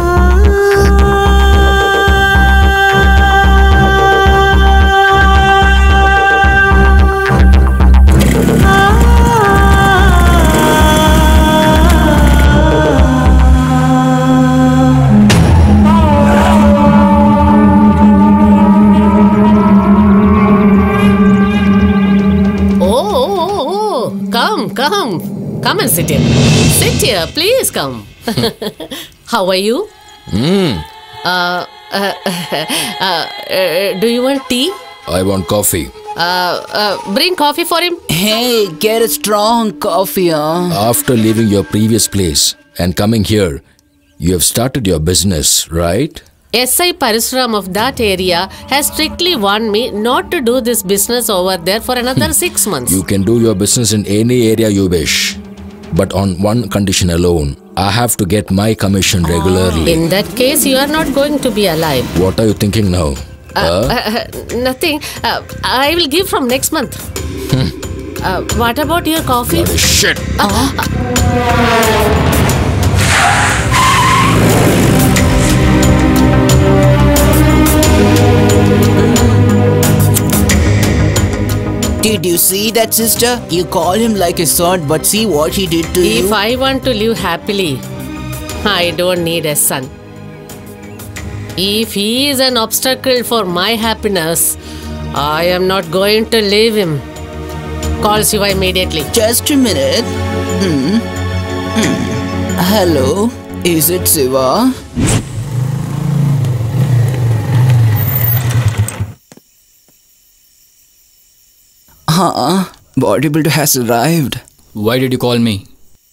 Come and sit here. Sit here, please come. How are you? Do you want tea? I want coffee. Bring coffee for him. Hey, get a strong coffee, huh? After leaving your previous place and coming here, you have started your business, right? SI Parisuram of that area has strictly warned me not to do this business over there for another 6 months. You can do your business in any area you wish. But on one condition alone, I have to get my commission regularly. In that case, you are not going to be alive. What are you thinking now? Nothing. I will give from next month. What about your coffee? Shit! Did you see that, sister? You call him like a son, but see what he did to you. If I want to live happily, I don't need a son. If he is an obstacle for my happiness, I am not going to leave him. Call Shiva immediately. Just a minute. Hello, is it Shiva? Bodybuilder has arrived. Why did you call me?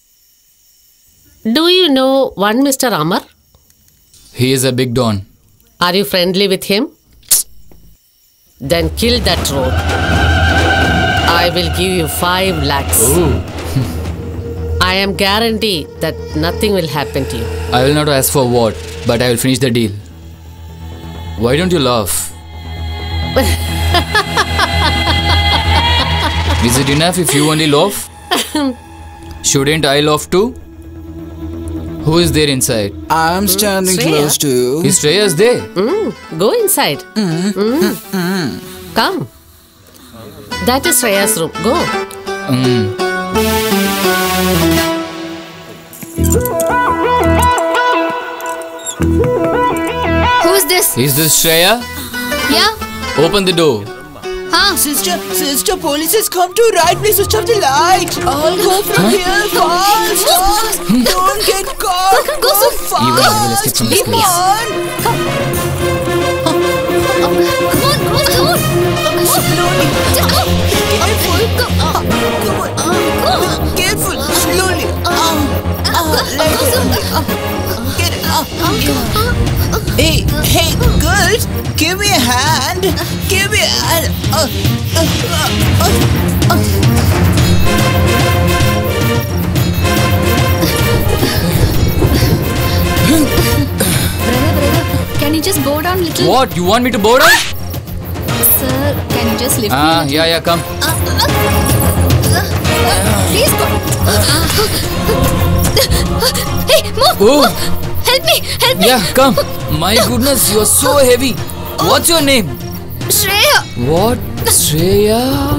Do you know one Mr. Amar? He is a big don. Are you friendly with him? Then kill that road. I will give you 5 lakhs. I am guaranteed that nothing will happen to you. I will not ask for what, but I will finish the deal. Why don't you laugh? Is it enough if you only laugh? Shouldn't I laugh too? Who is there inside? I'm standing close to you. Is Shreya's there? Go inside. Come. That is Shreya's room. Go. Who is this? Is this Shreya? Yeah. Open the door. Huh? Sister, police has come to right. Please switch off the light. I'll go from here fast. Don't get caught. Go so fast. Even I will escape from this place. Come on, slowly. Just go. Careful. Go. Careful. Slowly. Go. Get it. Hey, girls, give me a hand. Give me a hand. Brother, can you just go down little? What? You want me to bow down? Sir, can you just lift me? Yeah, come. Please go. Hey, move! Oh. Help me! Yeah, come. My goodness, you're so heavy. What's your name? Shreya! What? Shreya?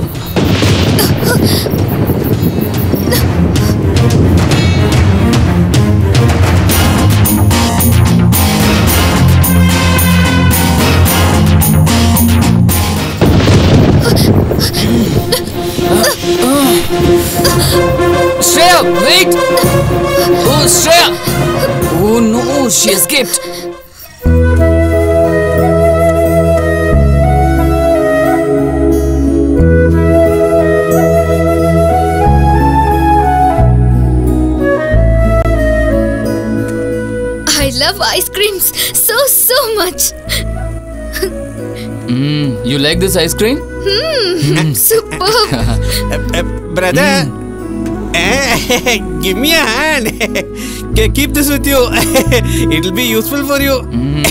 Shreya, wait! Oh, Shreya! Oh no, she escaped. I love ice creams so much. You like this ice cream? Superb. Brother, give me a hand. Keep this with you. It'll be useful for you.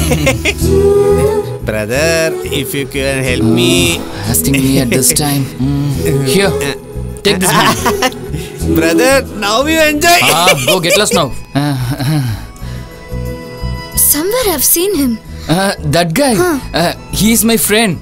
Brother, if you can help me. Asking me at this time. Here, take this man. Brother, now you enjoy. Go get lost now. Somewhere I've seen him. That guy. He's my friend.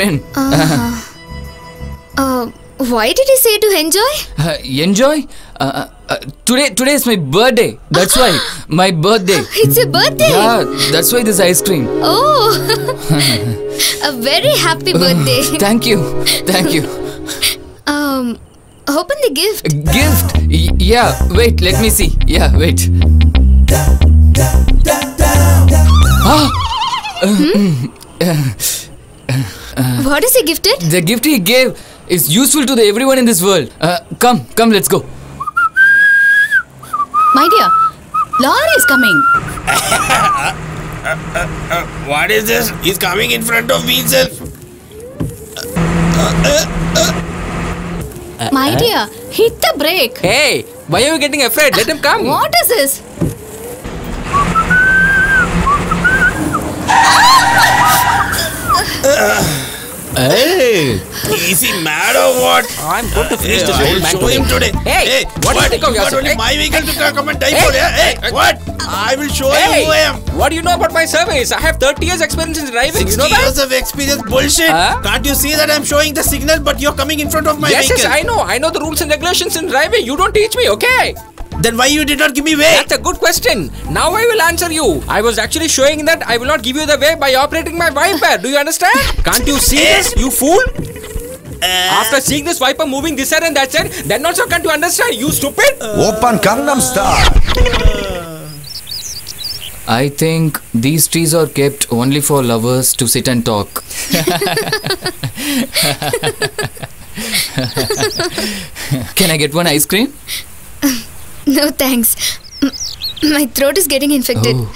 Why did he say to enjoy? Enjoy? Today is my birthday. That's why. My birthday. It's your birthday? Yeah, that's why this ice cream. Oh, a very happy birthday. Thank you. Open the gift. Gift? Yeah, wait, let me see. Yeah, wait. What is he gifted? The gift he gave is useful to everyone in this world. Come, let's go. My dear, Laura is coming. What is this? He's coming in front of me itself. My dear, hit the brake. Hey, why are you getting afraid? Let him come. What is this? Hey, is he mad or what? I'm going to finish this I'll old man show him today. Hey, what do you think of yourself? Only my vehicle to come and die for. Hey, what? I will show you who I am. What do you know about my service? I have 30 years experience in driving. 60 you know that? years of experience, bullshit. Can't you see that I'm showing the signal, but you're coming in front of my vehicle? Yes, I know. I know the rules and regulations in driving. You don't teach me, okay? Then why you did not give me way? That's a good question. Now I will answer you. I was actually showing that I will not give you the way by operating my wiper. Do you understand? Can't you see this, you fool? After seeing this wiper moving this side and that side, then also can't you understand, you stupid? Open Gangnam Style. I think these trees are kept only for lovers to sit and talk. Can I get one ice cream? No thanks. My throat is getting infected. Oh.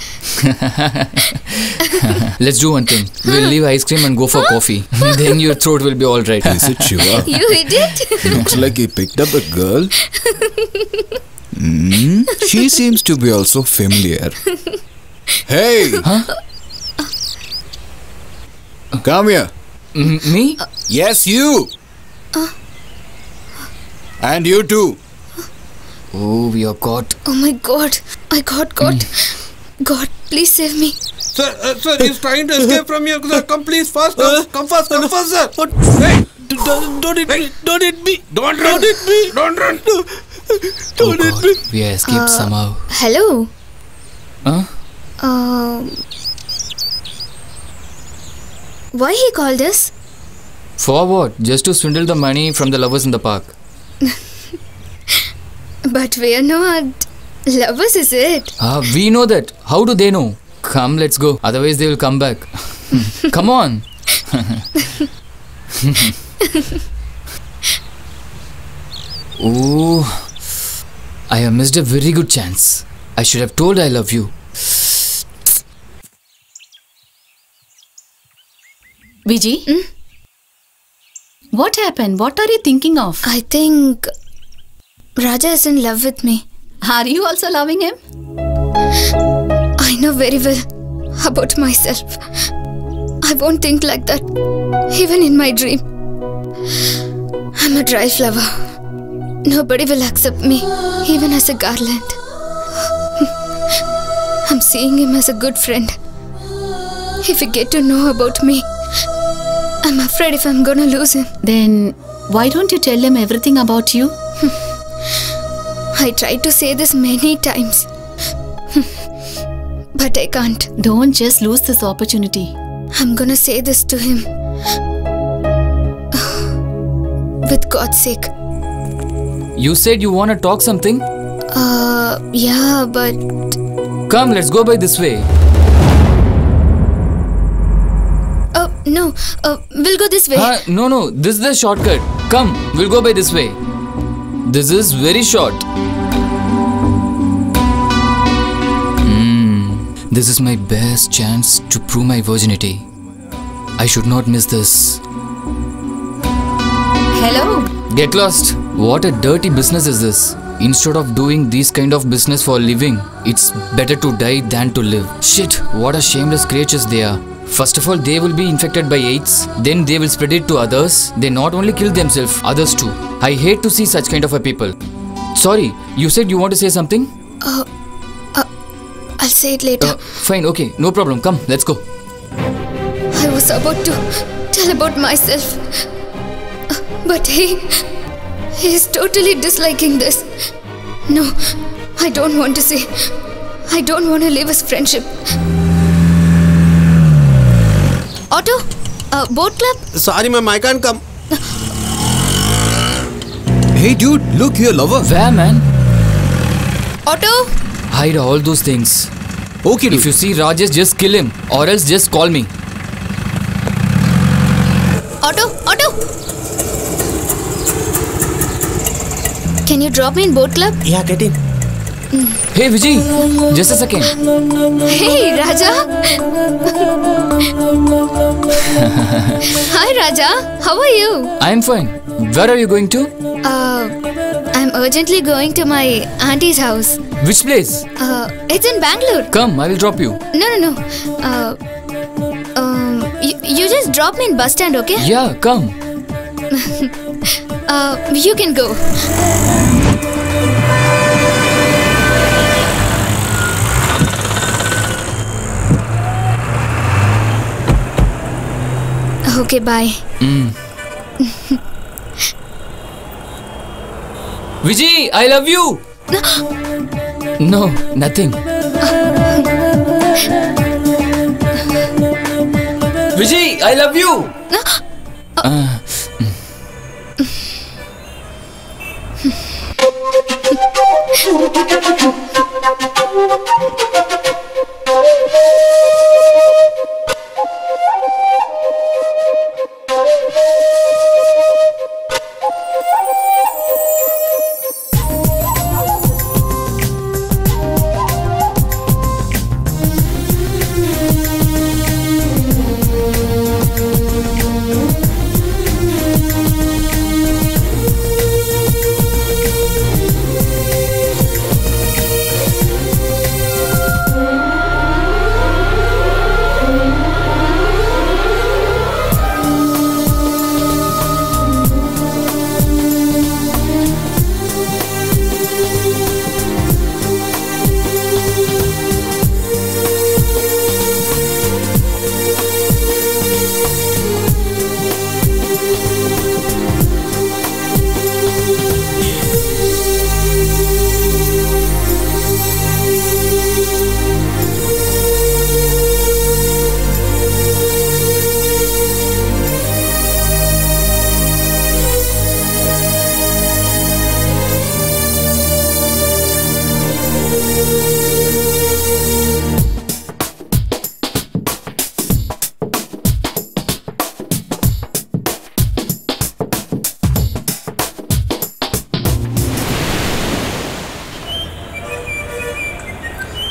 Let's do one thing. We'll leave ice cream and go for coffee. Then your throat will be all right. Is it Shiva? You idiot. Looks like he picked up a girl. She seems to be also familiar. Hey! Come here. Me? Yes, you. And you too. Oh, we are caught. Oh my god. I got caught. God, please save me. Sir, he's trying to escape from you. Sir, come please, fast. Come fast, sir. What? Hey, don't hit me. Don't hit me. Don't run. Don't run. Don't hit me. We escaped somehow. Hello. Why he called us? For what? Just to swindle the money from the lovers in the park. But we are not lovers, is it? We know that. How do they know? Come, let's go. Otherwise, they will come back. Come on. Oh, I have missed a very good chance. I should have told I love you. Viji? What happened? What are you thinking of? I think Raja is in love with me. Are you also loving him? I know very well about myself. I won't think like that, even in my dream. I'm a dry flower. Nobody will accept me, even as a garland. I'm seeing him as a good friend. If he get to know about me, I'm afraid if I'm gonna lose him. Then why don't you tell him everything about you? I tried to say this many times, but I can't. Don't just lose this opportunity. I'm gonna say this to him. With God's sake. You said you want to talk something? Yeah, but... Come, let's go by this way. No, we'll go this way. No, this is the shortcut. Come, we'll go by this way. This is very short. This is my best chance to prove my virginity. I should not miss this. Hello? Get lost. What a dirty business is this? Instead of doing this kind of business for a living, it's better to die than to live. Shit, what a shameless creatures they are. First of all, they will be infected by AIDS. Then they will spread it to others. They not only kill themselves, others too. I hate to see such kind of a people. Sorry, you said you want to say something? I'll say it later. Fine, okay, no problem. Come, let's go. I was about to tell about myself. But he is totally disliking this. No, I don't want to say. I don't want to leave his friendship. Otto, boat club? Sorry, ma'am, I can't come. Hey, dude, look here, lover. Where, man? Otto? Hide all those things. Okay, dude. If you see Rajesh, just kill him. Or else just call me. Otto! Can you drop me in boat club? Yeah, get in. Hey, Vijay. Just a second. Hey, Raja. Hi, Raja. How are you? I'm fine. Where are you going to? I'm urgently going to my auntie's house. Which place? It's in Bangalore. Come, I will drop you. No. You just drop me in bus stand, okay? Yeah, come. You can go. Okay, bye. Vijay, I love you. No, nothing. Vijay, I love you.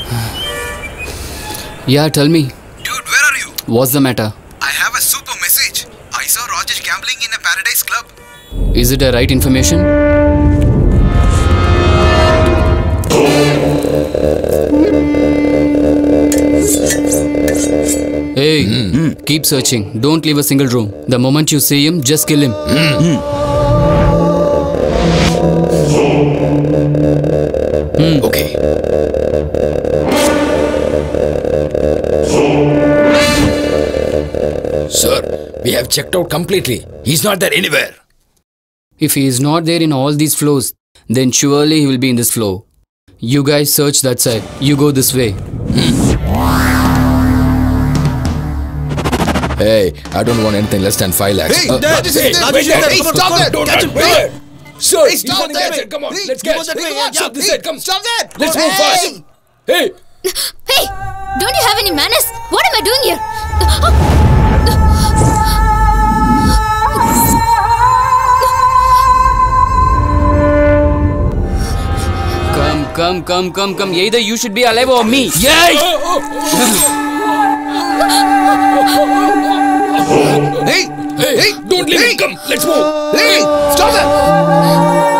Yeah, tell me. Dude, where are you? What's the matter? I have a super message. Is it a right information? Hey, keep searching. Don't leave a single room. The moment you see him, just kill him. Okay. Sir, we have checked out completely. He's not there anywhere. If he is not there in all these floors, then surely he will be in this floor. You guys search that side. You go this way. Hey, I don't want anything less than 5 lakhs. Hey, Dad, this is hey, Dad. wait, Hey, stop stop that! that. Don't Catch run, him, wait hey. there. Sir, Hey, stop that. It. Come on, Hey, let's go get. that way. Come on, Yeah, stop this hey, side. Come. stop that. Let's Hey. move fast. Hey, Hey, don't you have any manners? What am I doing here? Come. Either you should be alive or me. Yay! Hey, don't leave him. Come, let's move. Hey, stop that.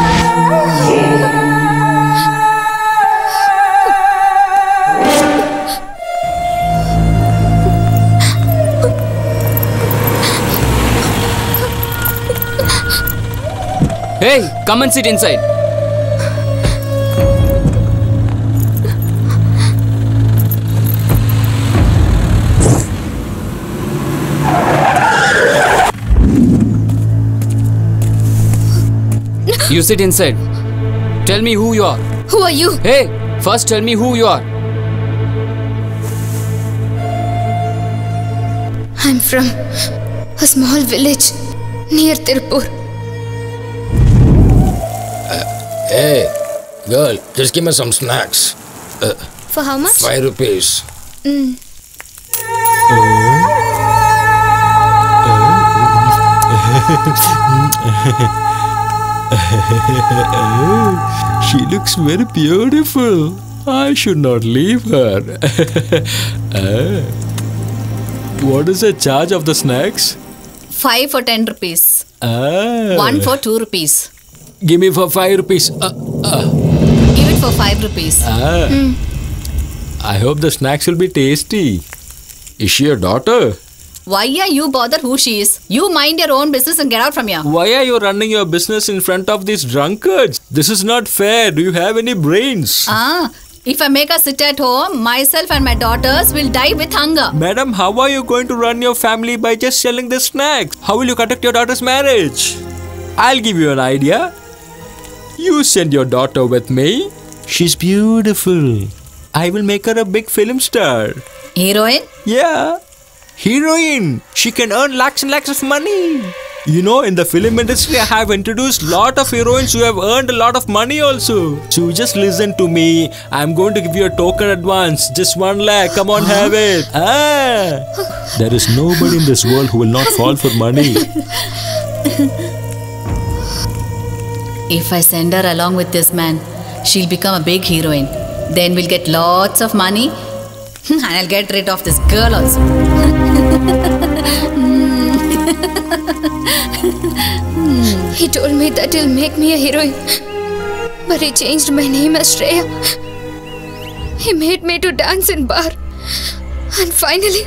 Hey, come and sit inside. You sit inside. Tell me who you are. Who are you? Hey, first tell me who you are. I'm from a small village near Tirupur. Hey, girl, just give me some snacks. For how much? 5 rupees. She looks very beautiful. I should not leave her. What is the charge of the snacks? 5 for 10 rupees. 1 for 2 rupees. Give me for 5 rupees. Give it for 5 rupees. I hope the snacks will be tasty. Is she your daughter? Why are you bothered who she is? You mind your own business and get out from here. Why are you running your business in front of these drunkards? This is not fair. Do you have any brains? If I make her sit at home, myself and my daughters will die with hunger. Madam, how are you going to run your family by just selling the snacks? How will you conduct your daughter's marriage? I'll give you an idea. You send your daughter with me. She's beautiful. I will make her a big film star. Heroine? Yeah. Heroine. She can earn lakhs and lakhs of money. You know, in the film industry, I have introduced lot of heroines who have earned a lot of money also. So just listen to me. I'm going to give you a token advance. Just 1 lakh. Come on, have it. There is nobody in this world who will not fall for money. If I send her along with this man, she'll become a big heroine. Then we'll get lots of money and I'll get rid of this girl also. He told me that he'll make me a heroine. But he changed my name as Shreya. He made me to dance in bar. And finally,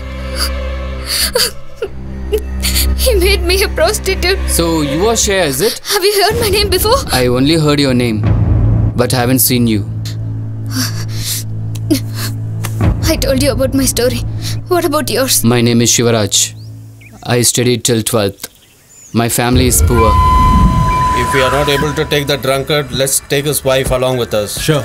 he made me a prostitute. So you are Shreya, is it? Have you heard my name before? I only heard your name, but haven't seen you. I told you about my story. What about yours? My name is Shivaraj. I studied till 12th. My family is poor. If we are not able to take the drunkard, let's take his wife along with us. Sure.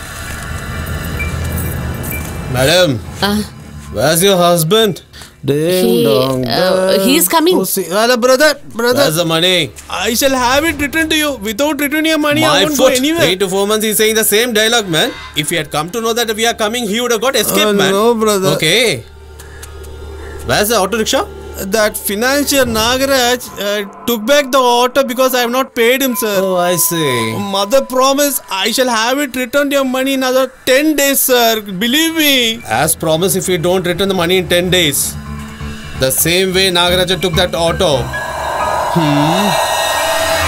Madam, where's your husband? Ding dong. He's coming. Hello, brother. Where's the money? I shall have it returned to you. Without returning your money, I My won't go foot. anywhere. 3 to 4 months he's saying the same dialogue, man. If he had come to know that we are coming, he would have got escaped, man. No, brother. Okay. Where's the auto rickshaw? That financier Nagaraj took back the auto because I have not paid him, sir. Oh, I see. Mother promised I shall have it returned your money in another 10 days, sir. Believe me. As promised, if we don't return the money in 10 days. The same way Nagaraja took that auto.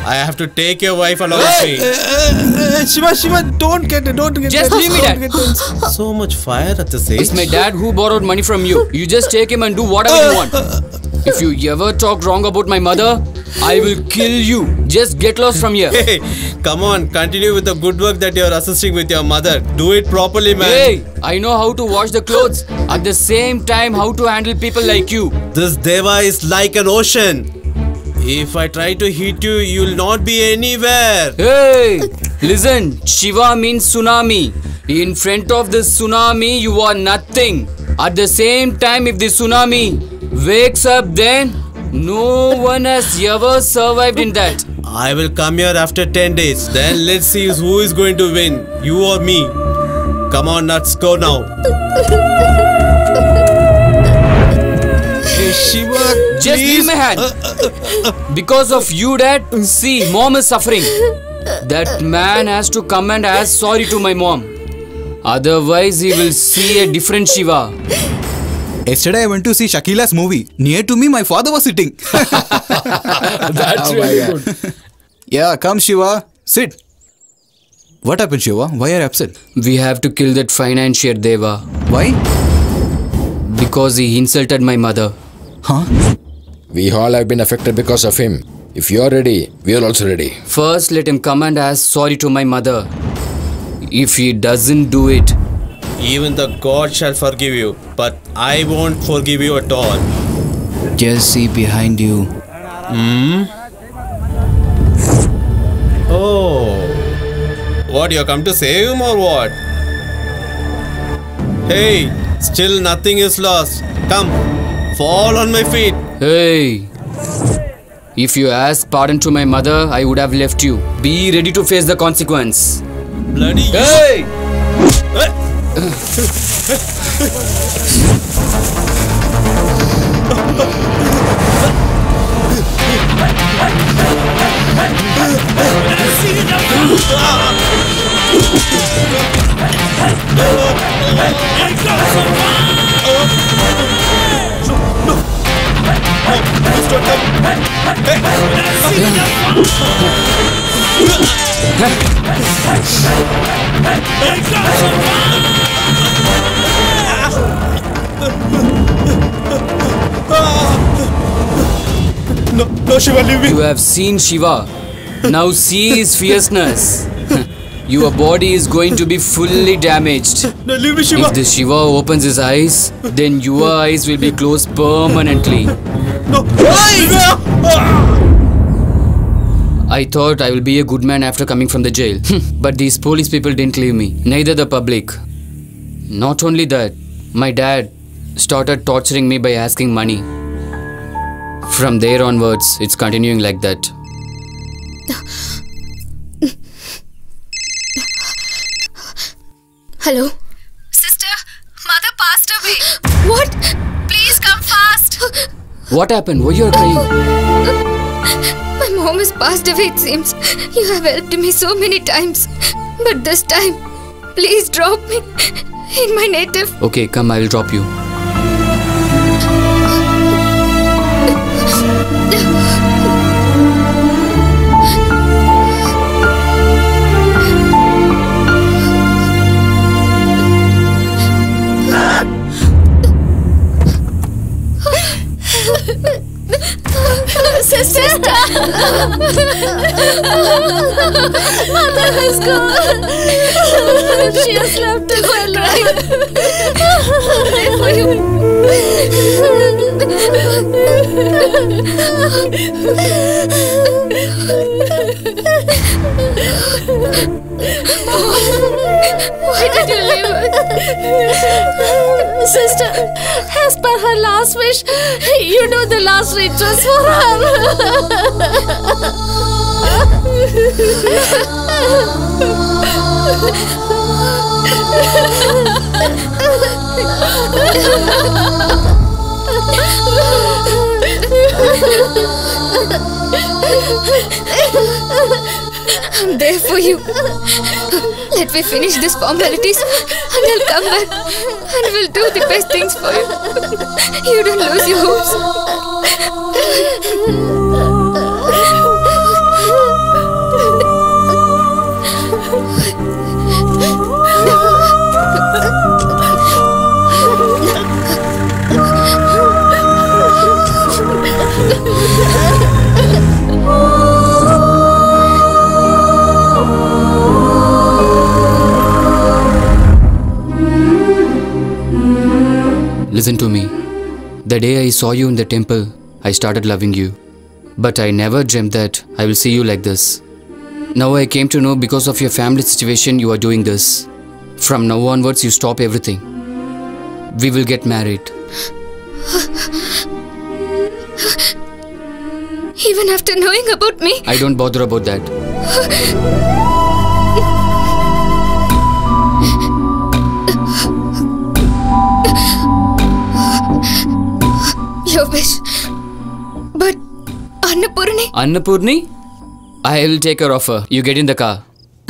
I have to take your wife along with me. Shiva, don't get it. Just leave me, Dad. So much fire at this age. It's my dad who borrowed money from you. You just take him and do whatever you want. If you ever talk wrong about my mother, I will kill you. Just get lost from here. Hey, come on, continue with the good work that you are assisting with your mother. Do it properly, man. Hey, I know how to wash the clothes. At the same time, how to handle people like you. This Deva is like an ocean. If I try to hit you, you'll not be anywhere. Hey, listen, Shiva means tsunami. In front of this tsunami, you are nothing. At the same time, if the tsunami wakes up, then no one has ever survived in that. I will come here after 10 days. Then let's see who is going to win, you or me. Come on, let's go now. Hey, Shiva, just leave my hand. Because of you, Dad, see, Mom is suffering. That man has to come and ask sorry to my mom. Otherwise, he will see a different Shiva. Yesterday I went to see Shakila's movie. Near to me, my father was sitting. That's really good. Yeah, come Shiva. Sit. What happened, Shiva? Why are you upset? We have to kill that financier Deva. Why? Because he insulted my mother. Huh? We all have been affected because of him. If you are ready, we are also ready. First, let him come and ask sorry to my mother. If he doesn't do it, even the God shall forgive you, but I won't forgive you at all. Just see behind you. Oh. What, you come to save him or what? Hey, still nothing is lost. Come, fall on my feet. Hey, if you ask pardon to my mother, I would have left you. Be ready to face the consequence. Bloody hey! No, Shiva, leave me. You have seen Shiva. Now see his fierceness. Your body is going to be fully damaged. No, leave me, Shiva. If the Shiva opens his eyes, then your eyes will be closed permanently. No. I thought I will be a good man after coming from the jail. But these police people didn't leave me. Neither the public. Not only that, my dad started torturing me by asking money. From there onwards, it's continuing like that. Hello? Sister, mother passed away. What? Please come fast. What happened? Why you are crying? My mom has passed away, it seems. You have helped me so many times. But this time, please drop me in my native. Okay, come, I will drop you. Sister! Mother has gone. She has left us alive. Pray for Why did you leave her? Sister, as per her last wish, you know the last rituals for I'm there for you. Let me finish these formalities and I'll come back and we'll do the best things for you. You don't lose your hopes. listen to me. The day I saw you in the temple, I started loving you. But I never dreamt that I will see you like this. Now I came to know because of your family situation you are doing this. From now onwards you stop everything. We will get married. Even after knowing about me? I don't bother about that. Your wish. But Annapurni? Annapurni? I will take her offer. You get in the car.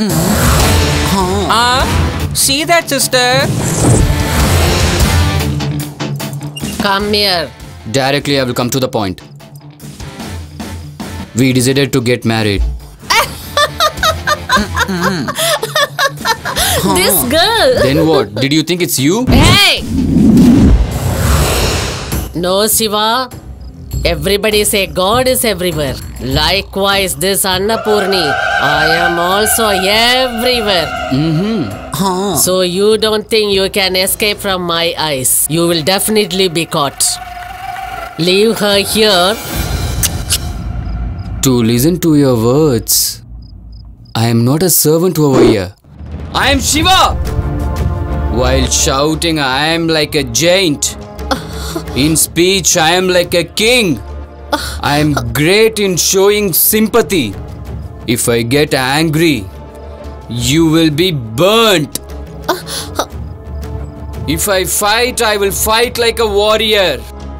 See that, sister? Come here. Directly I will come to the point. We decided to get married. This girl. Then what? Did you think it's you? Hey! No, Shiva. Everybody say God is everywhere. Likewise, this Annapurni, I am also everywhere. So you don't think you can escape from my eyes. You will definitely be caught. Leave her here. To listen to your words, I am not a servant over here. I am Shiva! While shouting, I am like a giant. In speech, I am like a king. I am great in showing sympathy. If I get angry, you will be burnt. If I fight, I will fight like a warrior.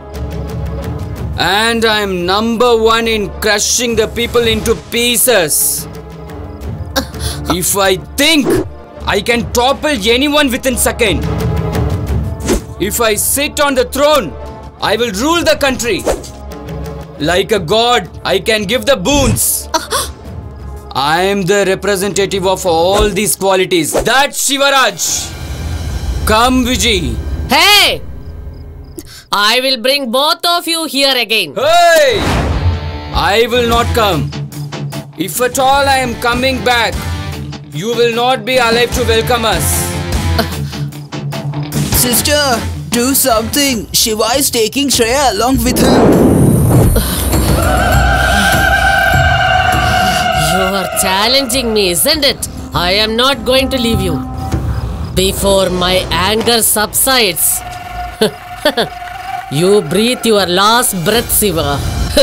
And I am number one in crushing the people into pieces. If I think, I can topple anyone within a second. If I sit on the throne, I will rule the country. Like a god, I can give the boons. I am the representative of all these qualities. That's Shivaraj. Come, Vijay. Hey! I will bring both of you here again. Hey! I will not come. If at all I am coming back, you will not be alive to welcome us. Sister, do something. Shiva is taking Shreya along with him. You are challenging me, isn't it? I am not going to leave you. Before my anger subsides, you breathe your last breath, Shiva.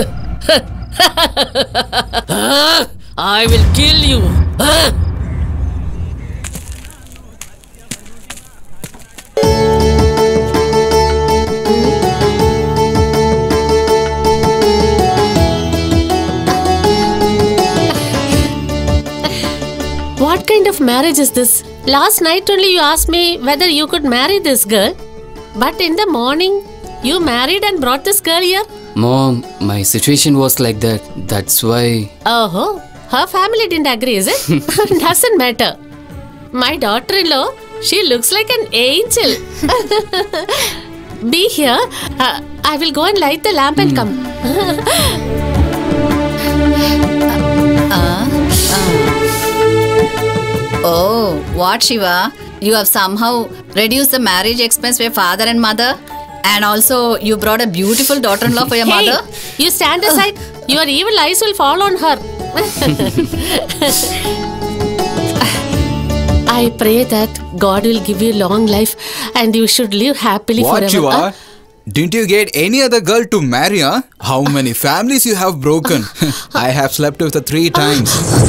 I will kill you. What kind of marriage is this? Last night only you asked me whether you could marry this girl. But in the morning, you married and brought this girl here? Mom, my situation was like that. That's why... Oh, her family didn't agree, is it? Doesn't matter. My daughter-in-law, she looks like an angel. Be here. I will go and light the lamp and come. Oh, what, Shiva? You have somehow reduced the marriage expense for your father and mother, and also you brought a beautiful daughter-in-law for your mother. You stand aside. Your evil eyes will fall on her. I pray that God will give you long life and you should live happily What forever. you are? Didn't you get any other girl to marry, huh? How many families you have broken? I have slept with her 3 times.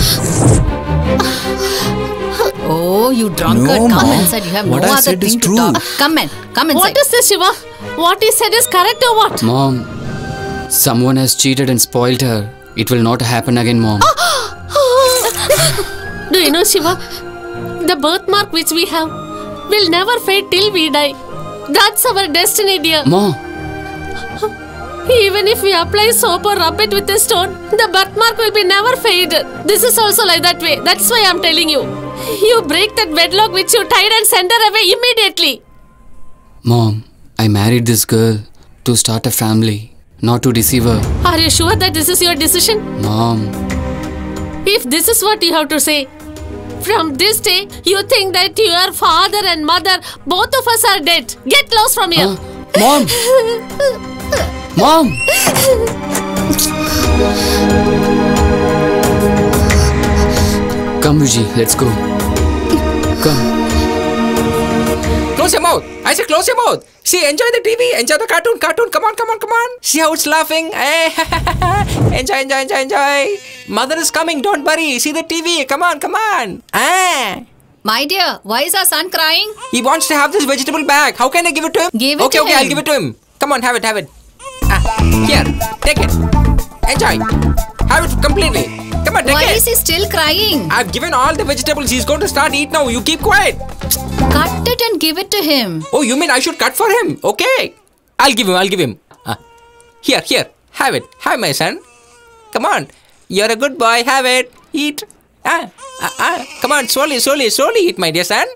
Oh, you drunkard. No, come Mom. inside. You have What no I other said is thing to true. talk. Come inside. What is this, Shiva? What he said is correct or what? Mom, someone has cheated and spoiled her. It will not happen again, Mom. Do you know, Shiva? The birthmark which we have will never fade till we die. That's our destiny, dear. Mom. Even if we apply soap or rub it with a stone, the birthmark will be never faded. This is also like that way. That's why I'm telling you. You break that wedlock which you tied and send her away immediately. Mom, I married this girl to start a family, not to deceive her. Are you sure that this is your decision? Mom. If this is what you have to say, from this day, you think that your father and mother, both of us are dead. Get lost from here. Mom! Mom! Come, Vijay, let's go. Come. Close your mouth. I said close your mouth. See, enjoy the TV. Enjoy the cartoon. Come on. See how it's laughing. Enjoy. Mother is coming. Don't worry. See the TV. Come on. My dear, why is our son crying? He wants to have this vegetable bag. How can I give it to him? Give it okay, to him. I'll give it to him. Come on, have it. Here, take it. Enjoy. Have it completely. Come on, take it. Why is he still crying? I've given all the vegetables. He's going to start eat now. You keep quiet. Cut it and give it to him. Oh, you mean I should cut for him? Okay. I'll give him. Here. Have it. Have my son. Come on. You're a good boy. Have it. Eat. Come on. Slowly eat, my dear son.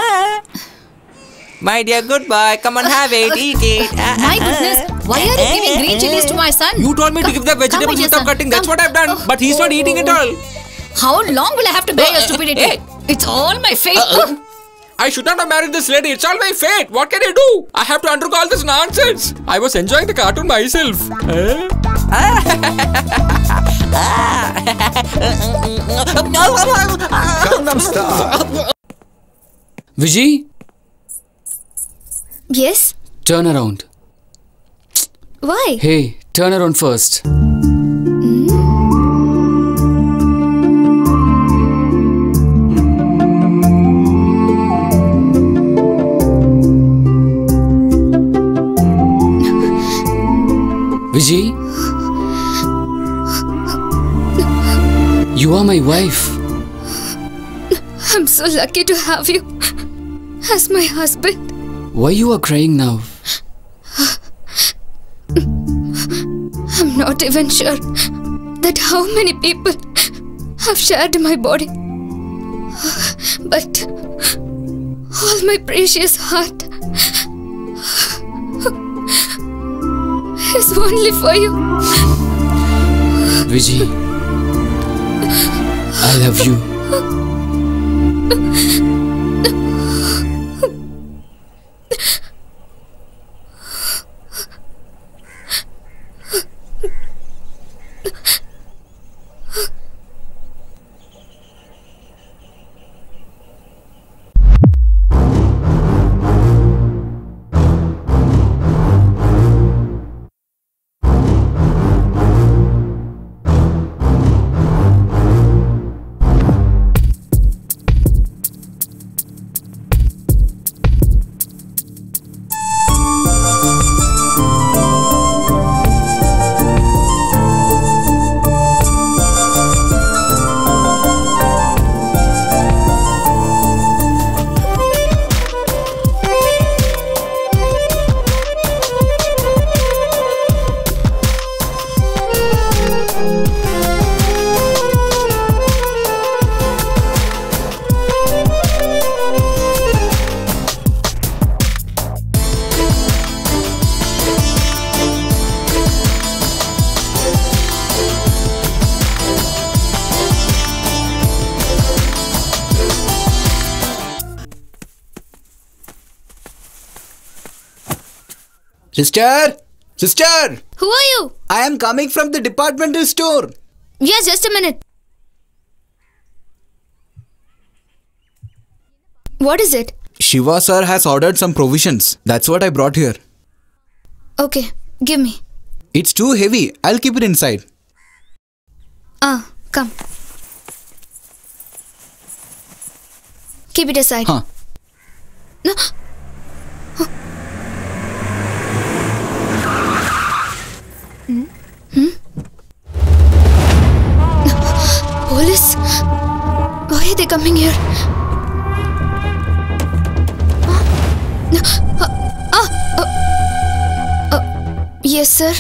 My dear good boy. Come on, have it. Eat it. My goodness. Why are you giving green chilies to my son? You told me to give the vegetables without cutting. That's what I've done. But he's not eating it all. How long will I have to bear your stupidity? It's all my fate. I should not have married this lady. It's all my fate. What can I do? I have to undergo all this nonsense. I was enjoying the cartoon myself. Gangnam Style. Vijay, Yes? turn around. Why? Hey, turn around first. Vijay, you are my wife. I'm so lucky to have you as my husband. Why you are crying now? I'm not even sure that how many people have shared my body. But all my precious heart is only for you. Vijay, I love you. Sister! Who are you? I am coming from the departmental store. Yeah, just a minute. What is it? Shiva sir has ordered some provisions. That's what I brought here. Okay, give me. It's too heavy. I'll keep it inside. Come. Keep it aside. Huh. No. Police? Why are they coming here? Yes, sir.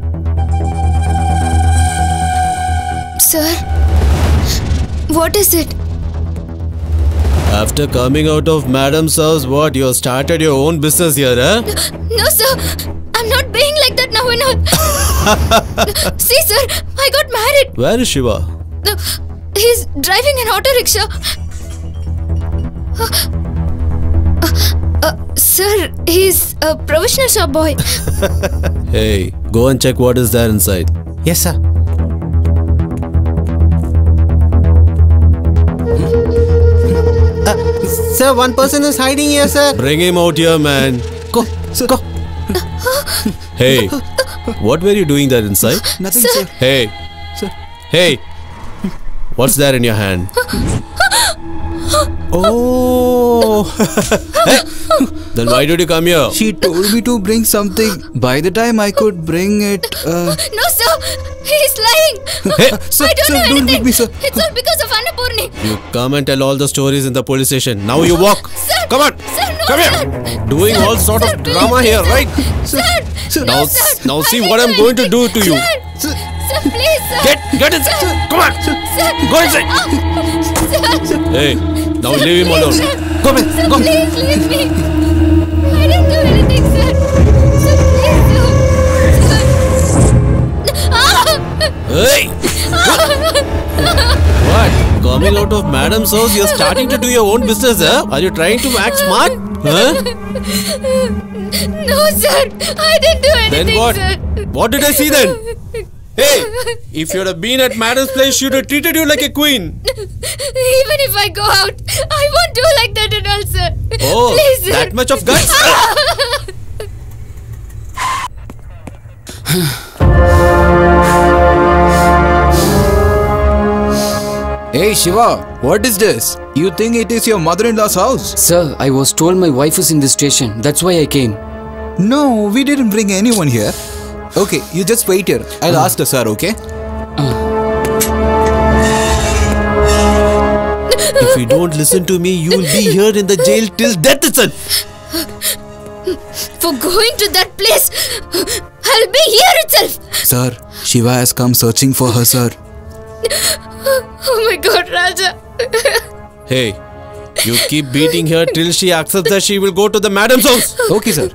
Sir? What is it? After coming out of Madam's house, what? You started your own business here, eh? No, sir. I'm not being like that now and all. See, sir, I got married. Where is Shiva? He's driving an auto rickshaw. Sir, he's a provisional shop boy. Hey, go and check what is there inside. Yes, sir. Sir, one person is hiding here, sir. Bring him out here, man. Go, sir. Go. Hey, what were you doing there inside? Nothing, Sir. sir. Hey, Sir. hey, what's there in your hand? Oh. Hey, then why did you come here? She told me to bring something. By the time I could bring it, No, sir. He's lying. Hey, sir, I don't sir, know don't anything. beat me, sir. It's all because of Annapurni. You come and tell all the stories in the police station. Now you walk. Sir. Come on. Sir, no, Come sir. here. Doing Sir, all sort sir, of please, drama please, here, sir. right? Sir. Now, No, sir. now see I what I'm didn't going to do to you. Sir, sir, please, sir. Get inside. Come on. Sir. Go inside. Sir. Hey, now leave him alone. Go, man. Sir, Go. please leave me. I didn't do anything, sir. Sir, please, sir. Hey! What? Coming out of madam's house, you're starting to do your own business, huh? Are you trying to act smart? Huh? No, sir. I didn't do anything, Then what? sir. What did I see then? Hey! If you'd have been at madam's place, she'd have treated you like a queen. Even if I go out, I won't do like that at all, sir. Oh, Please, sir. that much of guts? Hey Shiva, what is this? You think it is your mother-in-law's house? Sir, I was told my wife is in the station. That's why I came. No, we didn't bring anyone here. Okay, you just wait here. I'll ask the sir, okay? If you don't listen to me, you'll be here in the jail till death itself. For going to that place, I'll be here itself. Sir, Shiva has come searching for her, sir. Oh my God, Raja. Hey, you keep beating her till she accepts that she will go to the madam's house. Okay, sir.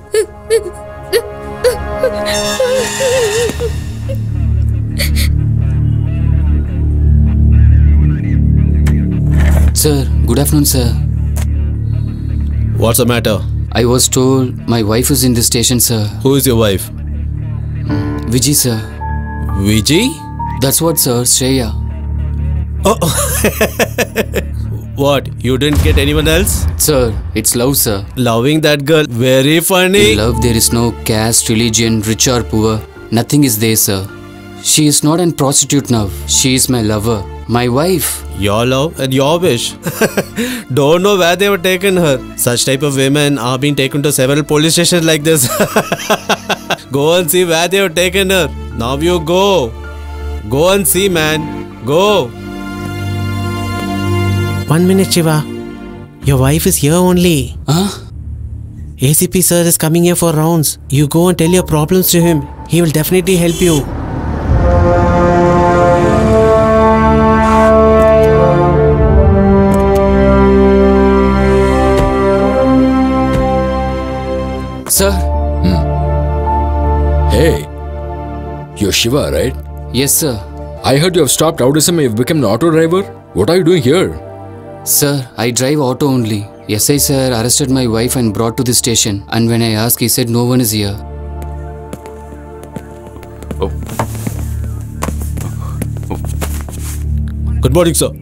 Sir, good afternoon, sir. What's the matter? I was told my wife is in the station, sir. Who is your wife? Vijay, sir. Vijay? That's what, sir. Shreya. Oh. What? You didn't get anyone else? Sir, it's love, sir. Loving that girl. Very funny. In love, there is no caste, religion, rich or poor. Nothing is there, sir. She is not a prostitute now. She is my lover. My wife. Your love and your wish. Don't know where they were taken her. Such type of women are being taken to several police stations like this. Go and see where they have taken her. Now you go. Go and see, man. Go. 1 minute, Shiva. Your wife is here only. Huh? ACP sir is coming here for rounds. You go and tell your problems to him. He will definitely help you. Sir? Hey, you're Shiva, right? Yes, sir. I heard you have stopped rowdyism and you've become an auto driver. What are you doing here? Sir, I drive auto only. SI sir arrested my wife and brought to the station. And when I asked, he said no one is here. Good morning, sir.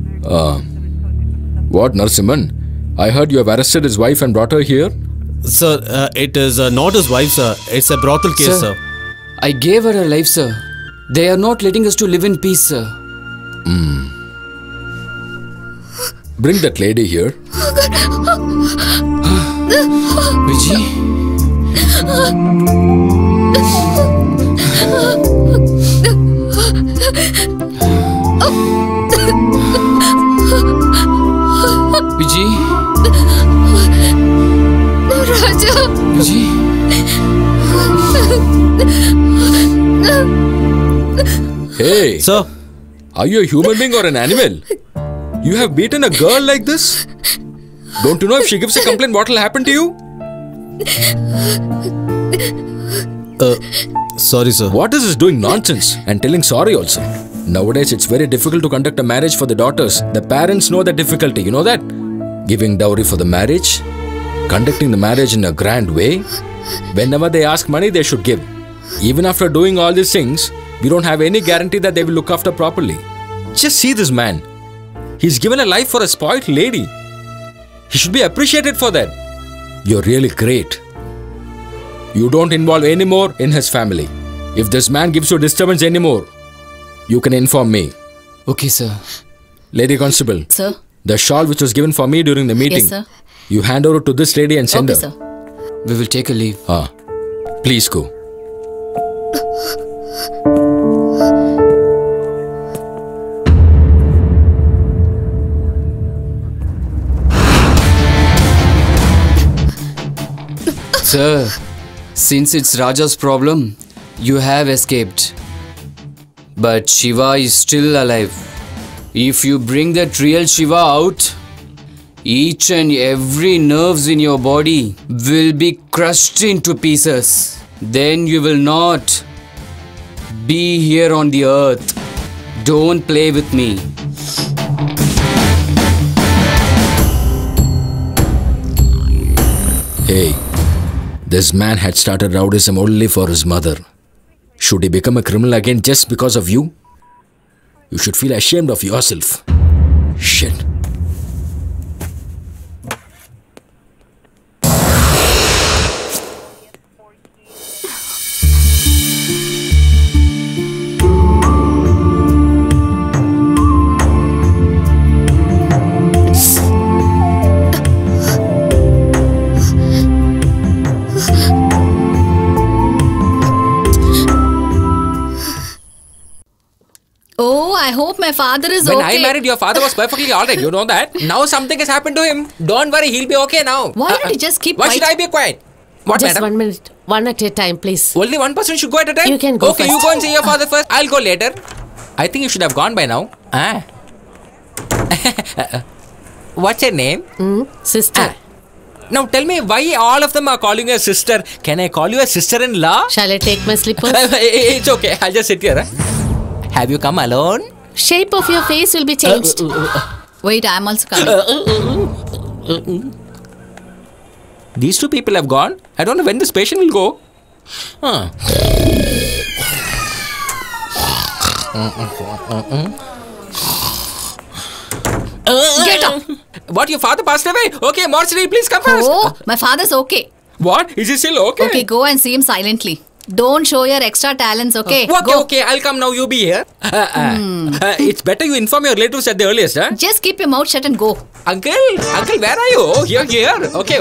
What, Narasimhan? I heard you have arrested his wife and brought her here? Sir, it is not his wife, sir. It's a brothel case, sir. I gave her a life, sir. They are not letting us to live in peace, sir. Bring that lady here. Vijay? Vijay? Raja. Vijay? Hey! Sir? Are you a human being or an animal? You have beaten a girl like this? Don't you know if she gives a complaint what will happen to you? Sorry, sir. What is this doing nonsense and telling sorry also? Nowadays it's very difficult to conduct a marriage for the daughters. The parents know the difficulty, you know that? Giving dowry for the marriage. conducting the marriage in a grand way. Whenever they ask money, they should give. Even after doing all these things, we don't have any guarantee that they will look after properly. Just see this man. He's given a life for a spoiled lady. He should be appreciated for that. You're really great. You don't involve any more in his family. If this man gives you disturbance anymore, you can inform me. Okay, sir. Lady Constable. Sir. The shawl which was given for me during the meeting. Yes, sir. You hand over to this lady and send Okay, her. sir. We will take a leave. Please go. Sir, since it's Raja's problem, you have escaped. But Shiva is still alive. If you bring that real Shiva out, each and every nerves in your body will be crushed into pieces. Then you will not be here on the earth. Don't play with me. Hey, this man had started rowdyism only for his mother. Should he become a criminal again just because of you? You should feel ashamed of yourself. Shit. Oh, I hope my father is When okay. I married, your father was perfectly alright. You know that. Now something has happened to him. Don't worry, he'll be okay now. Why don't you just keep Why quiet? should I be quiet? What, Just madam? 1 minute. One at a time, please. Only one person should go at a time? You can go Okay, first. you go and see your father first. I'll go later. I think you should have gone by now. What's your name? Sister. Now tell me why all of them are calling you a sister. Can I call you a sister-in-law? Shall I take my slippers? It's okay. I'll just sit here. Have you come alone? Shape of your face will be changed. Wait, I'm also coming. These two people have gone. I don't know when this patient will go. Get up! What, your father passed away? Okay, mortuary, please come first. Oh, my father's okay. What? Is he still okay? Okay, go and see him silently. Don't show your extra talents, okay? Okay, Go. okay, I'll come now. You be here. It's better you inform your relatives at the earliest, huh? Just keep your mouth shut and go. Uncle, where are you? Oh, here. Okay,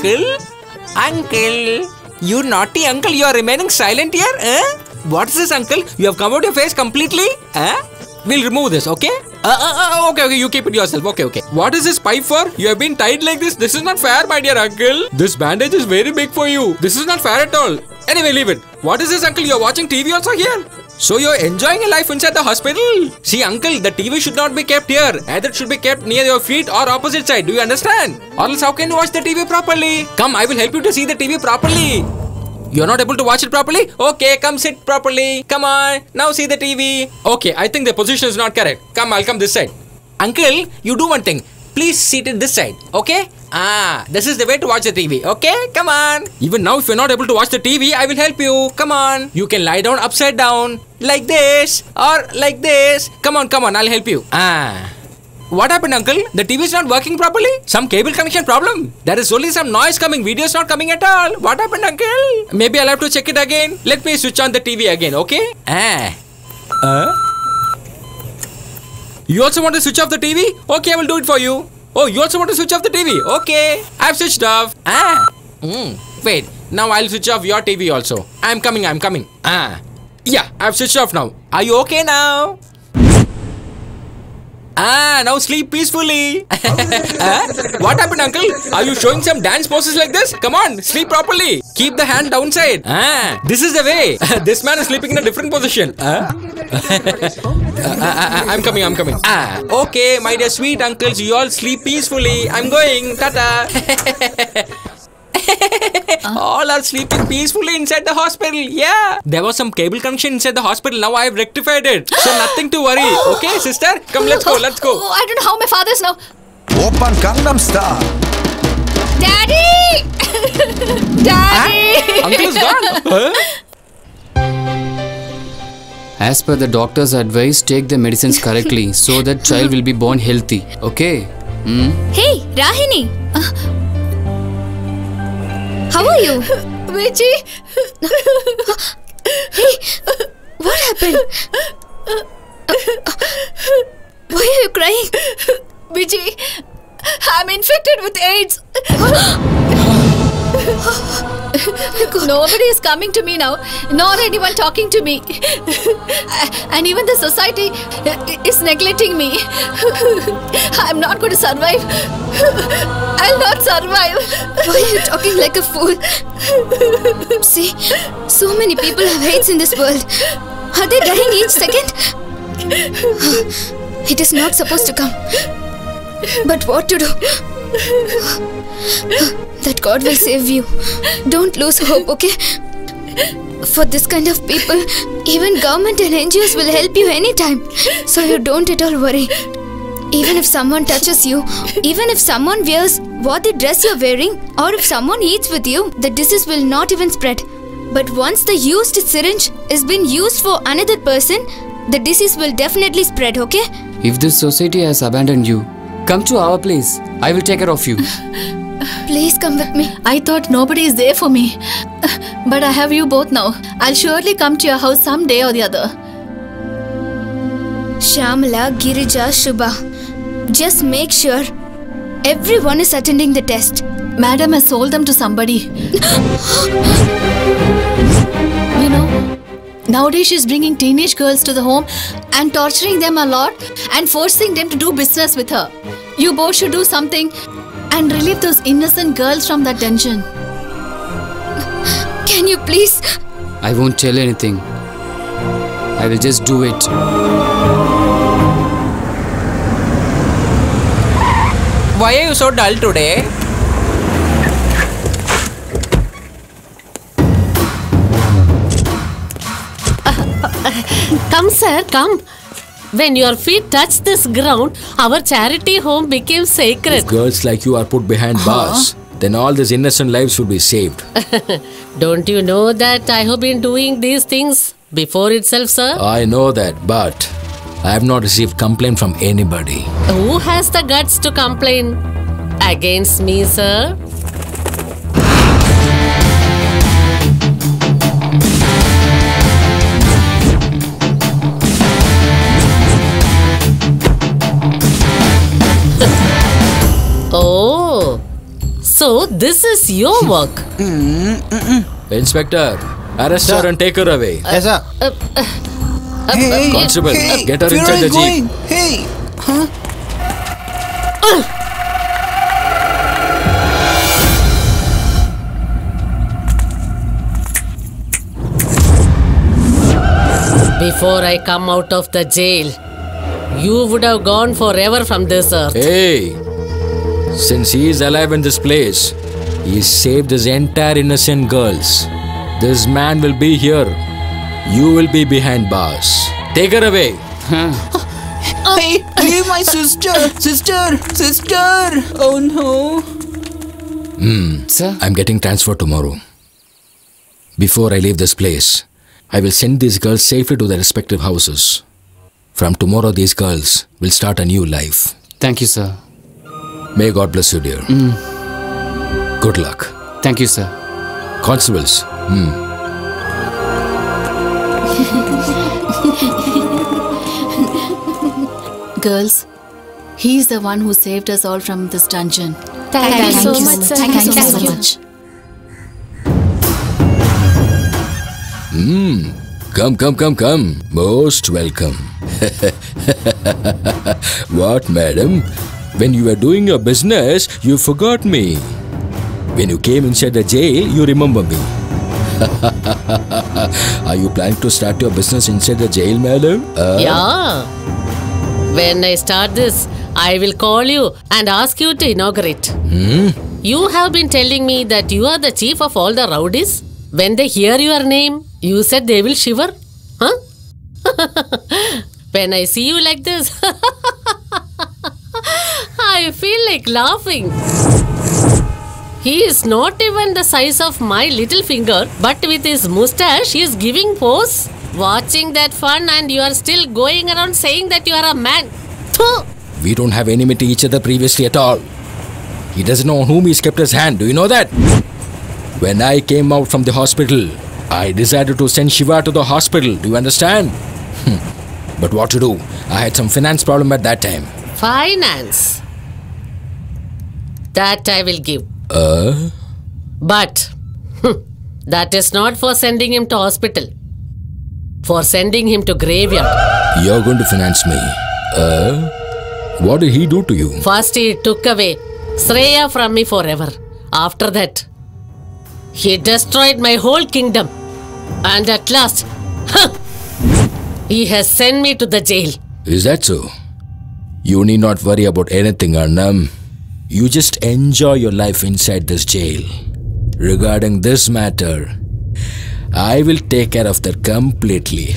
Uncle, you naughty uncle, you are remaining silent here, What is this, uncle? You have covered your face completely, We'll remove this, okay? Okay, you keep it yourself, okay. What is this pipe for? You have been tied like this. This is not fair, my dear uncle. This bandage is very big for you. This is not fair at all. Anyway, leave it. What is this, uncle? You are watching TV also here? So you're enjoying a life inside the hospital? See, uncle, the TV should not be kept here. Either it should be kept near your feet or opposite side. Do you understand? Or else how can you watch the TV properly? Come, I will help you to see the TV properly. You're not able to watch it properly? Okay, come sit properly. Come on, now see the TV. Okay, I think the position is not correct. Come, I'll come this side. Uncle, you do one thing. Please sit it this side, okay? This is the way to watch the TV, okay? Come on. Even now, if you're not able to watch the TV, I will help you. Come on. You can lie down upside down. Like this. Or like this. Come on, I'll help you. What happened, uncle? The TV is not working properly? Some cable connection problem? There is only some noise coming. Video is not coming at all. What happened, uncle? Maybe I'll have to check it again. Let me switch on the TV again, okay? You also want to switch off the TV? Okay, I will do it for you. Oh, you also want to switch off the TV? Okay, I've switched off. Wait, now I'll switch off your TV also. I'm coming. Yeah, I've switched off now. Are you okay now? Now sleep peacefully. What happened, uncle? Are you showing some dance poses like this? Come on, sleep properly. Keep the hand downside. This is the way. This man is sleeping in a different position. I'm coming. Okay, my dear sweet uncles, you all sleep peacefully. I'm going. Tata. All are sleeping peacefully inside the hospital. Yeah. There was some cable connection inside the hospital. Now I have rectified it. So nothing to worry. Okay, sister? Come, let's go. Oh, I don't know how my father is now. Open Gangnam Style. Daddy! Daddy! Uncle is gone. Huh? As per the doctor's advice, take the medicines correctly so that child will be born healthy. Okay? Hey, Rahini! How are you? Vijay! Hey, what happened? Why are you crying? Vijay, I'm infected with AIDS. Nobody is coming to me now, nor anyone talking to me. And even the society is neglecting me. I'm not going to survive. I'll not survive. Why are you talking like a fool? See, so many people have AIDS in this world. Are they dying each second? It is not supposed to come. But what to do? That God will save you. Don't lose hope, okay? For this kind of people, even government and NGOs will help you anytime. So you don't at all worry. Even if someone touches you, even if someone wears what the dress you're wearing, or if someone eats with you, the disease will not even spread. But once the used syringe is being used for another person, the disease will definitely spread, okay? If this society has abandoned you, come to our place. I will take care of you. Please come with me. I thought nobody is there for me. But I have you both now. I'll surely come to your house someday or the other. Shyamala, Girija, Shubha. Just make sure everyone is attending the test. Madam has sold them to somebody. You know, nowadays she's bringing teenage girls to the home and torturing them a lot and forcing them to do business with her. You both should do something and relieve those innocent girls from that dungeon. Can you please? I won't tell anything. I will just do it. Why are you so dull today? Come, sir, come. When your feet touch this ground, our charity home became sacred. If girls like you are put behind bars, then all these innocent lives will be saved. Don't you know that I have been doing these things before itself, sir? I know that, but I have not received complaint from anybody. Who has the guts to complain against me, sir? Oh, so this is your work. Inspector, arrest her and take her away. Yes, sir. Hey, Constable, hey, get her where inside are the you jeep. going? Hey, huh? Before I come out of the jail, you would have gone forever from this earth. Hey, since he is alive in this place, he saved his entire innocent girls. This man will be here. You will be behind bars. Take her away. Hey, leave my sister! Sister! Oh no! Sir? I'm getting transferred tomorrow. Before I leave this place, I will send these girls safely to their respective houses. From tomorrow, these girls will start a new life. Thank you, sir. May God bless you, dear. Good luck. Thank you, sir. Constables. Girls, he's the one who saved us all from this dungeon. Thank you so much, sir. Thank you so much. Come. Most welcome. What, madam? When you were doing your business, you forgot me. When you came inside the jail, you remember me. Are you planning to start your business inside the jail, madam? Yeah. When I start this, I will call you and ask you to inaugurate. You have been telling me that you are the chief of all the rowdies. When they hear your name, you said they will shiver? Huh? When I see you like this, I feel like laughing. He is not even the size of my little finger, but with his mustache, he is giving pose, watching that fun, and you are still going around saying that you are a man. Thuh. We don't have enmity each other previously at all. He doesn't know on whom he's kept his hand. Do you know that? When I came out from the hospital, I decided to send Shiva to the hospital. Do you understand? But what to do? I had some finance problem at that time. Finance. That I will give. But that is not for sending him to hospital. For sending him to graveyard. You're going to finance me. What did he do to you? First he took away Shreya from me forever. After that, he destroyed my whole kingdom. And at last, he has sent me to the jail. Is that so? You need not worry about anything, Arnam. You just enjoy your life inside this jail. Regarding this matter, I will take care of that completely.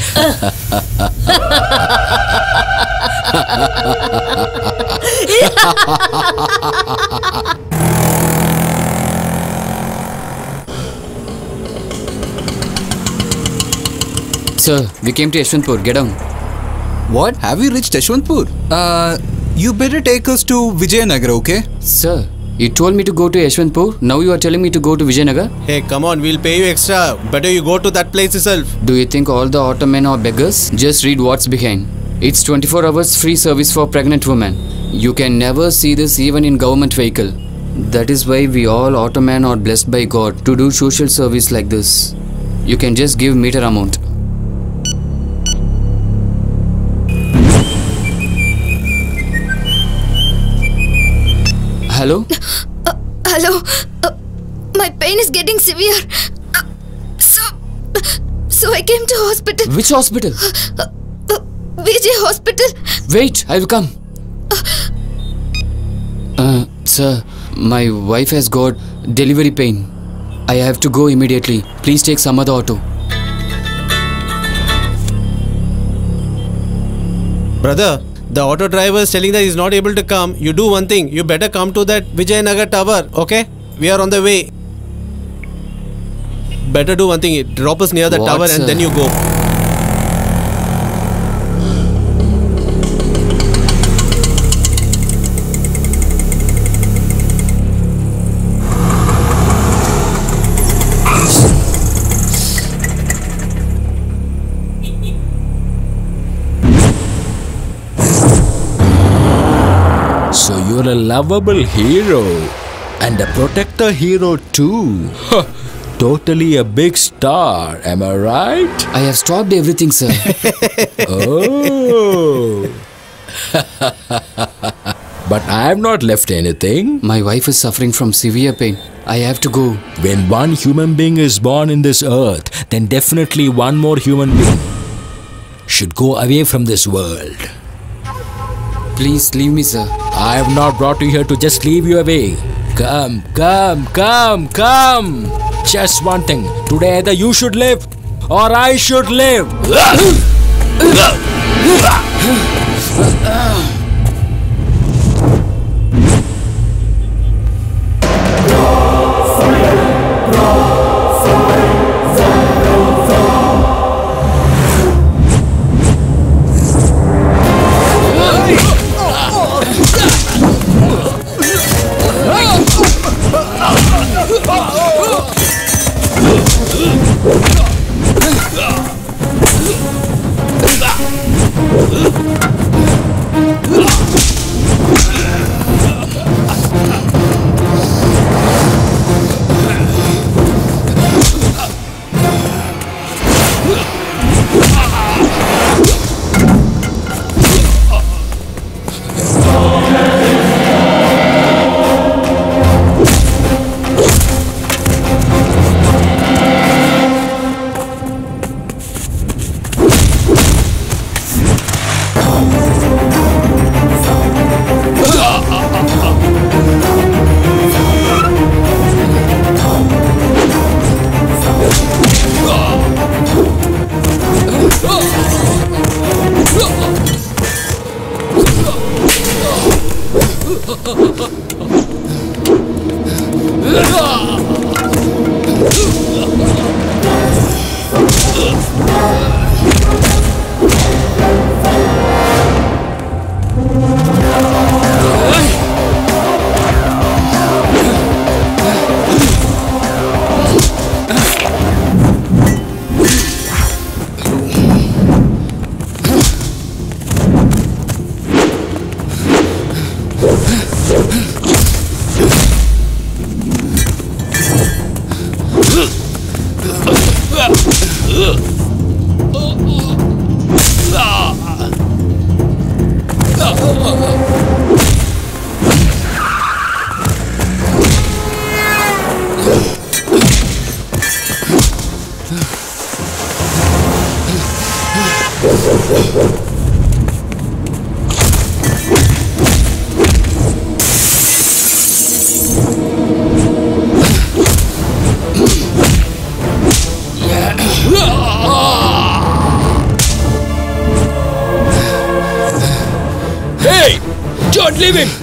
Sir, we came to Yeshwantpur. Get down. What? Have we reached Yeshwantpur? You better take us to Vijayanagar, okay? Sir, you told me to go to Yeshwantpur. Now you are telling me to go to Vijayanagar? Hey, come on, we'll pay you extra. Better you go to that place itself. Do you think all the auto men are beggars? Just read what's behind. It's 24 hours free service for pregnant women. You can never see this even in government vehicle. That is why we all auto men are blessed by God to do social service like this. You can just give meter amount. Hello? Hello? My pain is getting severe. So I came to hospital. Which hospital? Vijay Hospital. Wait, I will come. Sir, my wife has got delivery pain. I have to go immediately. Please take some other auto. Brother, the auto driver is telling that he's not able to come. You do one thing. You better come to that Vijayanagar tower, okay? We are on the way. Better do one thing. Drop us near the tower and then you go. So you're a lovable hero and a protector hero too. Totally a big star, am I right? I have stopped everything, sir. Oh. But I have not left anything. My wife is suffering from severe pain. I have to go. When one human being is born in this earth, then definitely one more human being should go away from this world. Please leave me, sir. I have not brought you here to just leave you away. Come, come, come, come. Just one thing. Today either you should live or I should live. Hey! Don't leave him!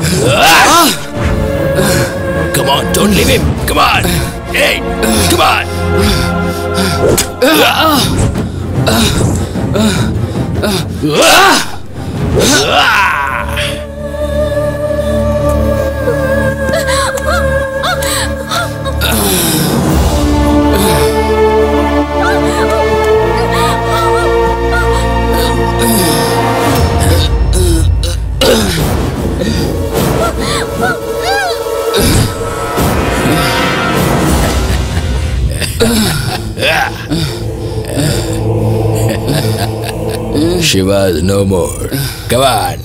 Come on, don't leave him! Come on! Hey! Come on! Shiva's no more. Come on.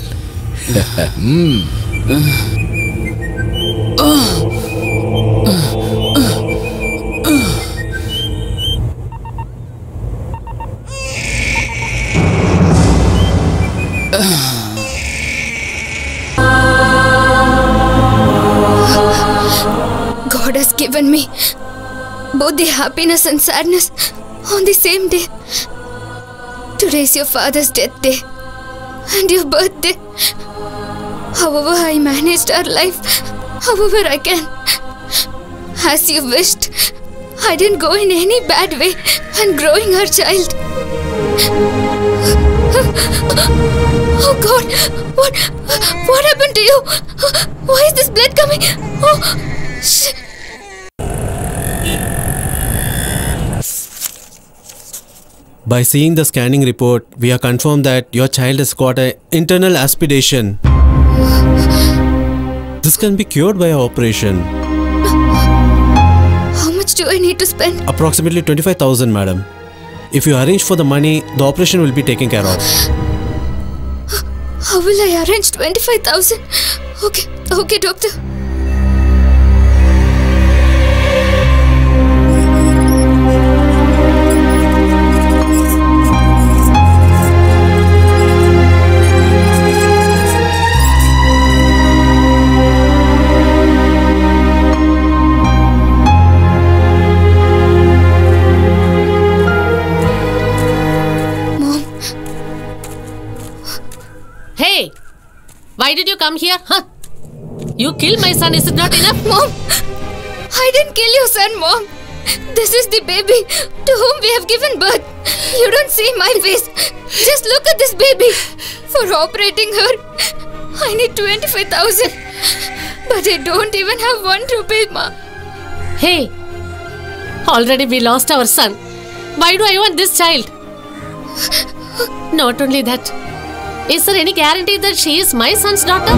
God has given me both the happiness and sadness on the same day. Today is your father's death day and your birthday. However, I managed our life however I can. As you wished, I didn't go in any bad way and growing our child. Oh God, what happened to you? Why is this blood coming? Oh, shit. By seeing the scanning report, we are confirmed that your child has got an internal aspiration. This can be cured by our operation. How much do I need to spend? Approximately 25,000, madam. If you arrange for the money, the operation will be taken care of. How will I arrange 25,000? Okay, doctor. Hey! Why did you come here? Huh? You killed my son, is it not enough? Mom! I didn't kill your son, Mom! This is the baby to whom we have given birth. You don't see my face. Just look at this baby. For operating her, I need 25,000. But I don't even have 1 rupee, Ma. Hey! Already we lost our son. Why do I want this child? Not only that, is there any guarantee that she is my son's daughter?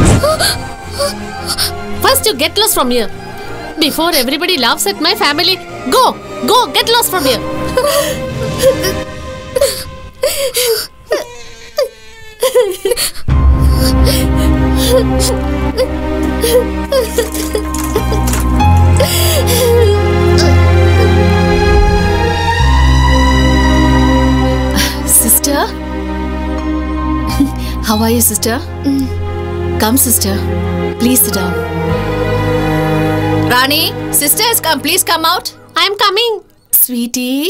First you get lost from here. Before everybody laughs at my family. Go, get lost from here. Sister? How are you, sister? Come, sister. Please sit down. Rani, sister has come. Please come out. I am coming. Sweetie.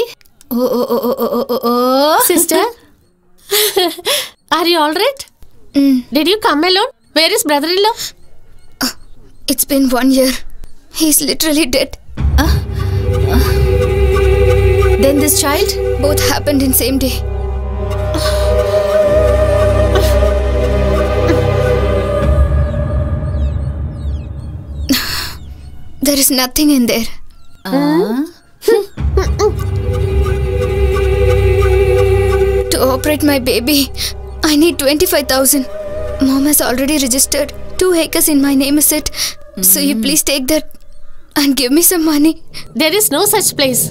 Oh. Sister? Are you alright? Did you come alone? Where is brother-in-law? It's been 1 year. He's literally dead. Then this child? Both happened in same day. There is nothing in there. To operate my baby, I need 25,000. Mom has already registered 2 acres in my name, is it? So you please take that and give me some money. There is no such place.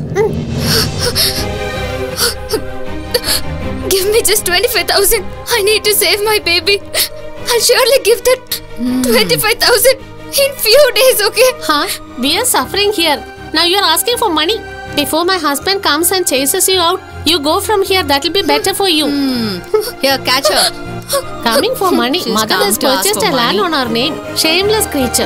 Give me just 25,000. I need to save my baby. I'll surely give that 25,000 in few days, okay? Huh? We are suffering here. Now you are asking for money. Before my husband comes and chases you out, you go from here. That will be better for you. Here, catch her. Coming for money. She's Mother come has to ask purchased for a land money. on our name. Shameless creature.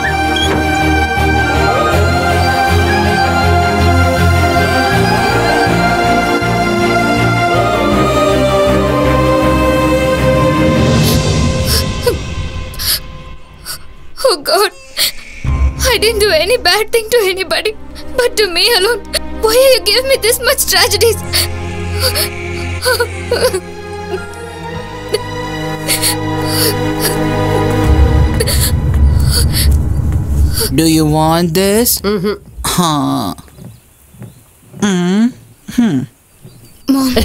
Oh God, I didn't do any bad thing to anybody, but to me alone. Why are you giving me this much tragedies? Do you want this? Huh. Mom.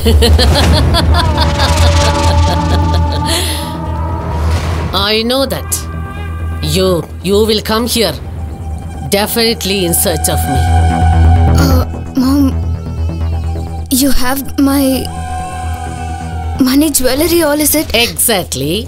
I know that. You will come here. Definitely in search of me. Mom, you have my money, jewelry, all, is it? Exactly.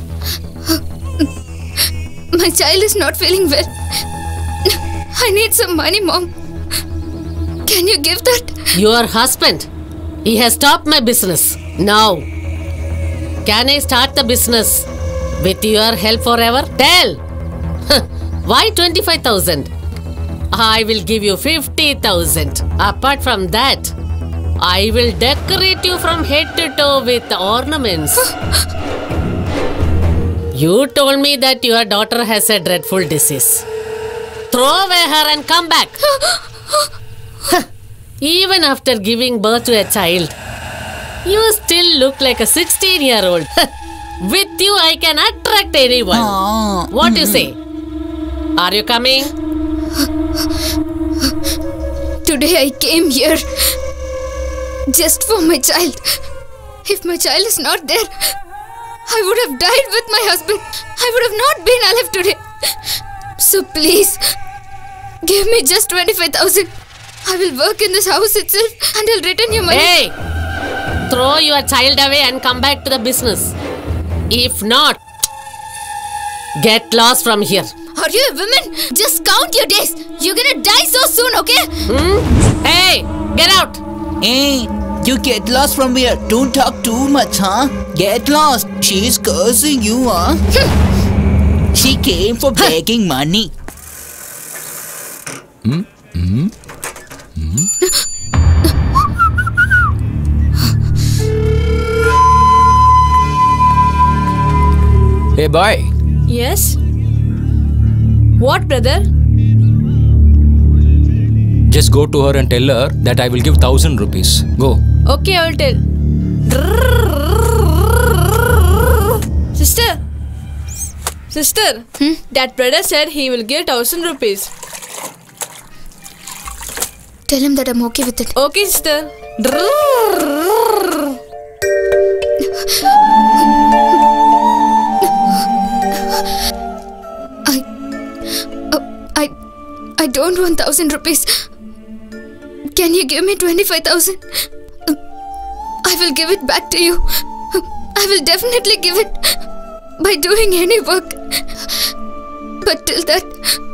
My child is not feeling well. I need some money, Mom. Can you give that? Your husband, he has stopped my business. Now, can I start the business with your help forever? Tell! Why 25,000? I will give you 50,000. Apart from that, I will decorate you from head to toe with ornaments. You told me that your daughter has a dreadful disease. Throw away her and come back. Even after giving birth to a child, you still look like a 16-year-old. With you, I can attract anyone. What do you say? Are you coming? Today I came here just for my child. If my child is not there, I would have died with my husband. I would have not been alive today. So please, give me just 25,000. I will work in this house itself and I'll return your money. Hey! Throw your child away and come back to the business. If not, get lost from here. Are you a woman? Just count your days. You're gonna die so soon, okay? Hey! Get out! Hey, you get lost from here. Don't talk too much, huh? Get lost. She's cursing you, huh? She came for begging money. Hey, boy. Yes? What, brother? Just go to her and tell her that I will give 1,000 rupees. Go. Okay, I will tell. Sister. Sister. That brother said he will give 1,000 rupees. Tell him that I'm okay with it. Okay, sister. I don't want 1,000 rupees. Can you give me 25,000? I will give it back to you. I will definitely give it by doing any work. But till that,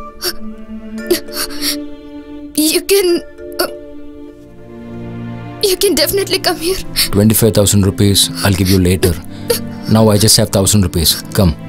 you can definitely come here. 25,000 rupees I'll give you later. Now I just have 1,000 rupees. Come.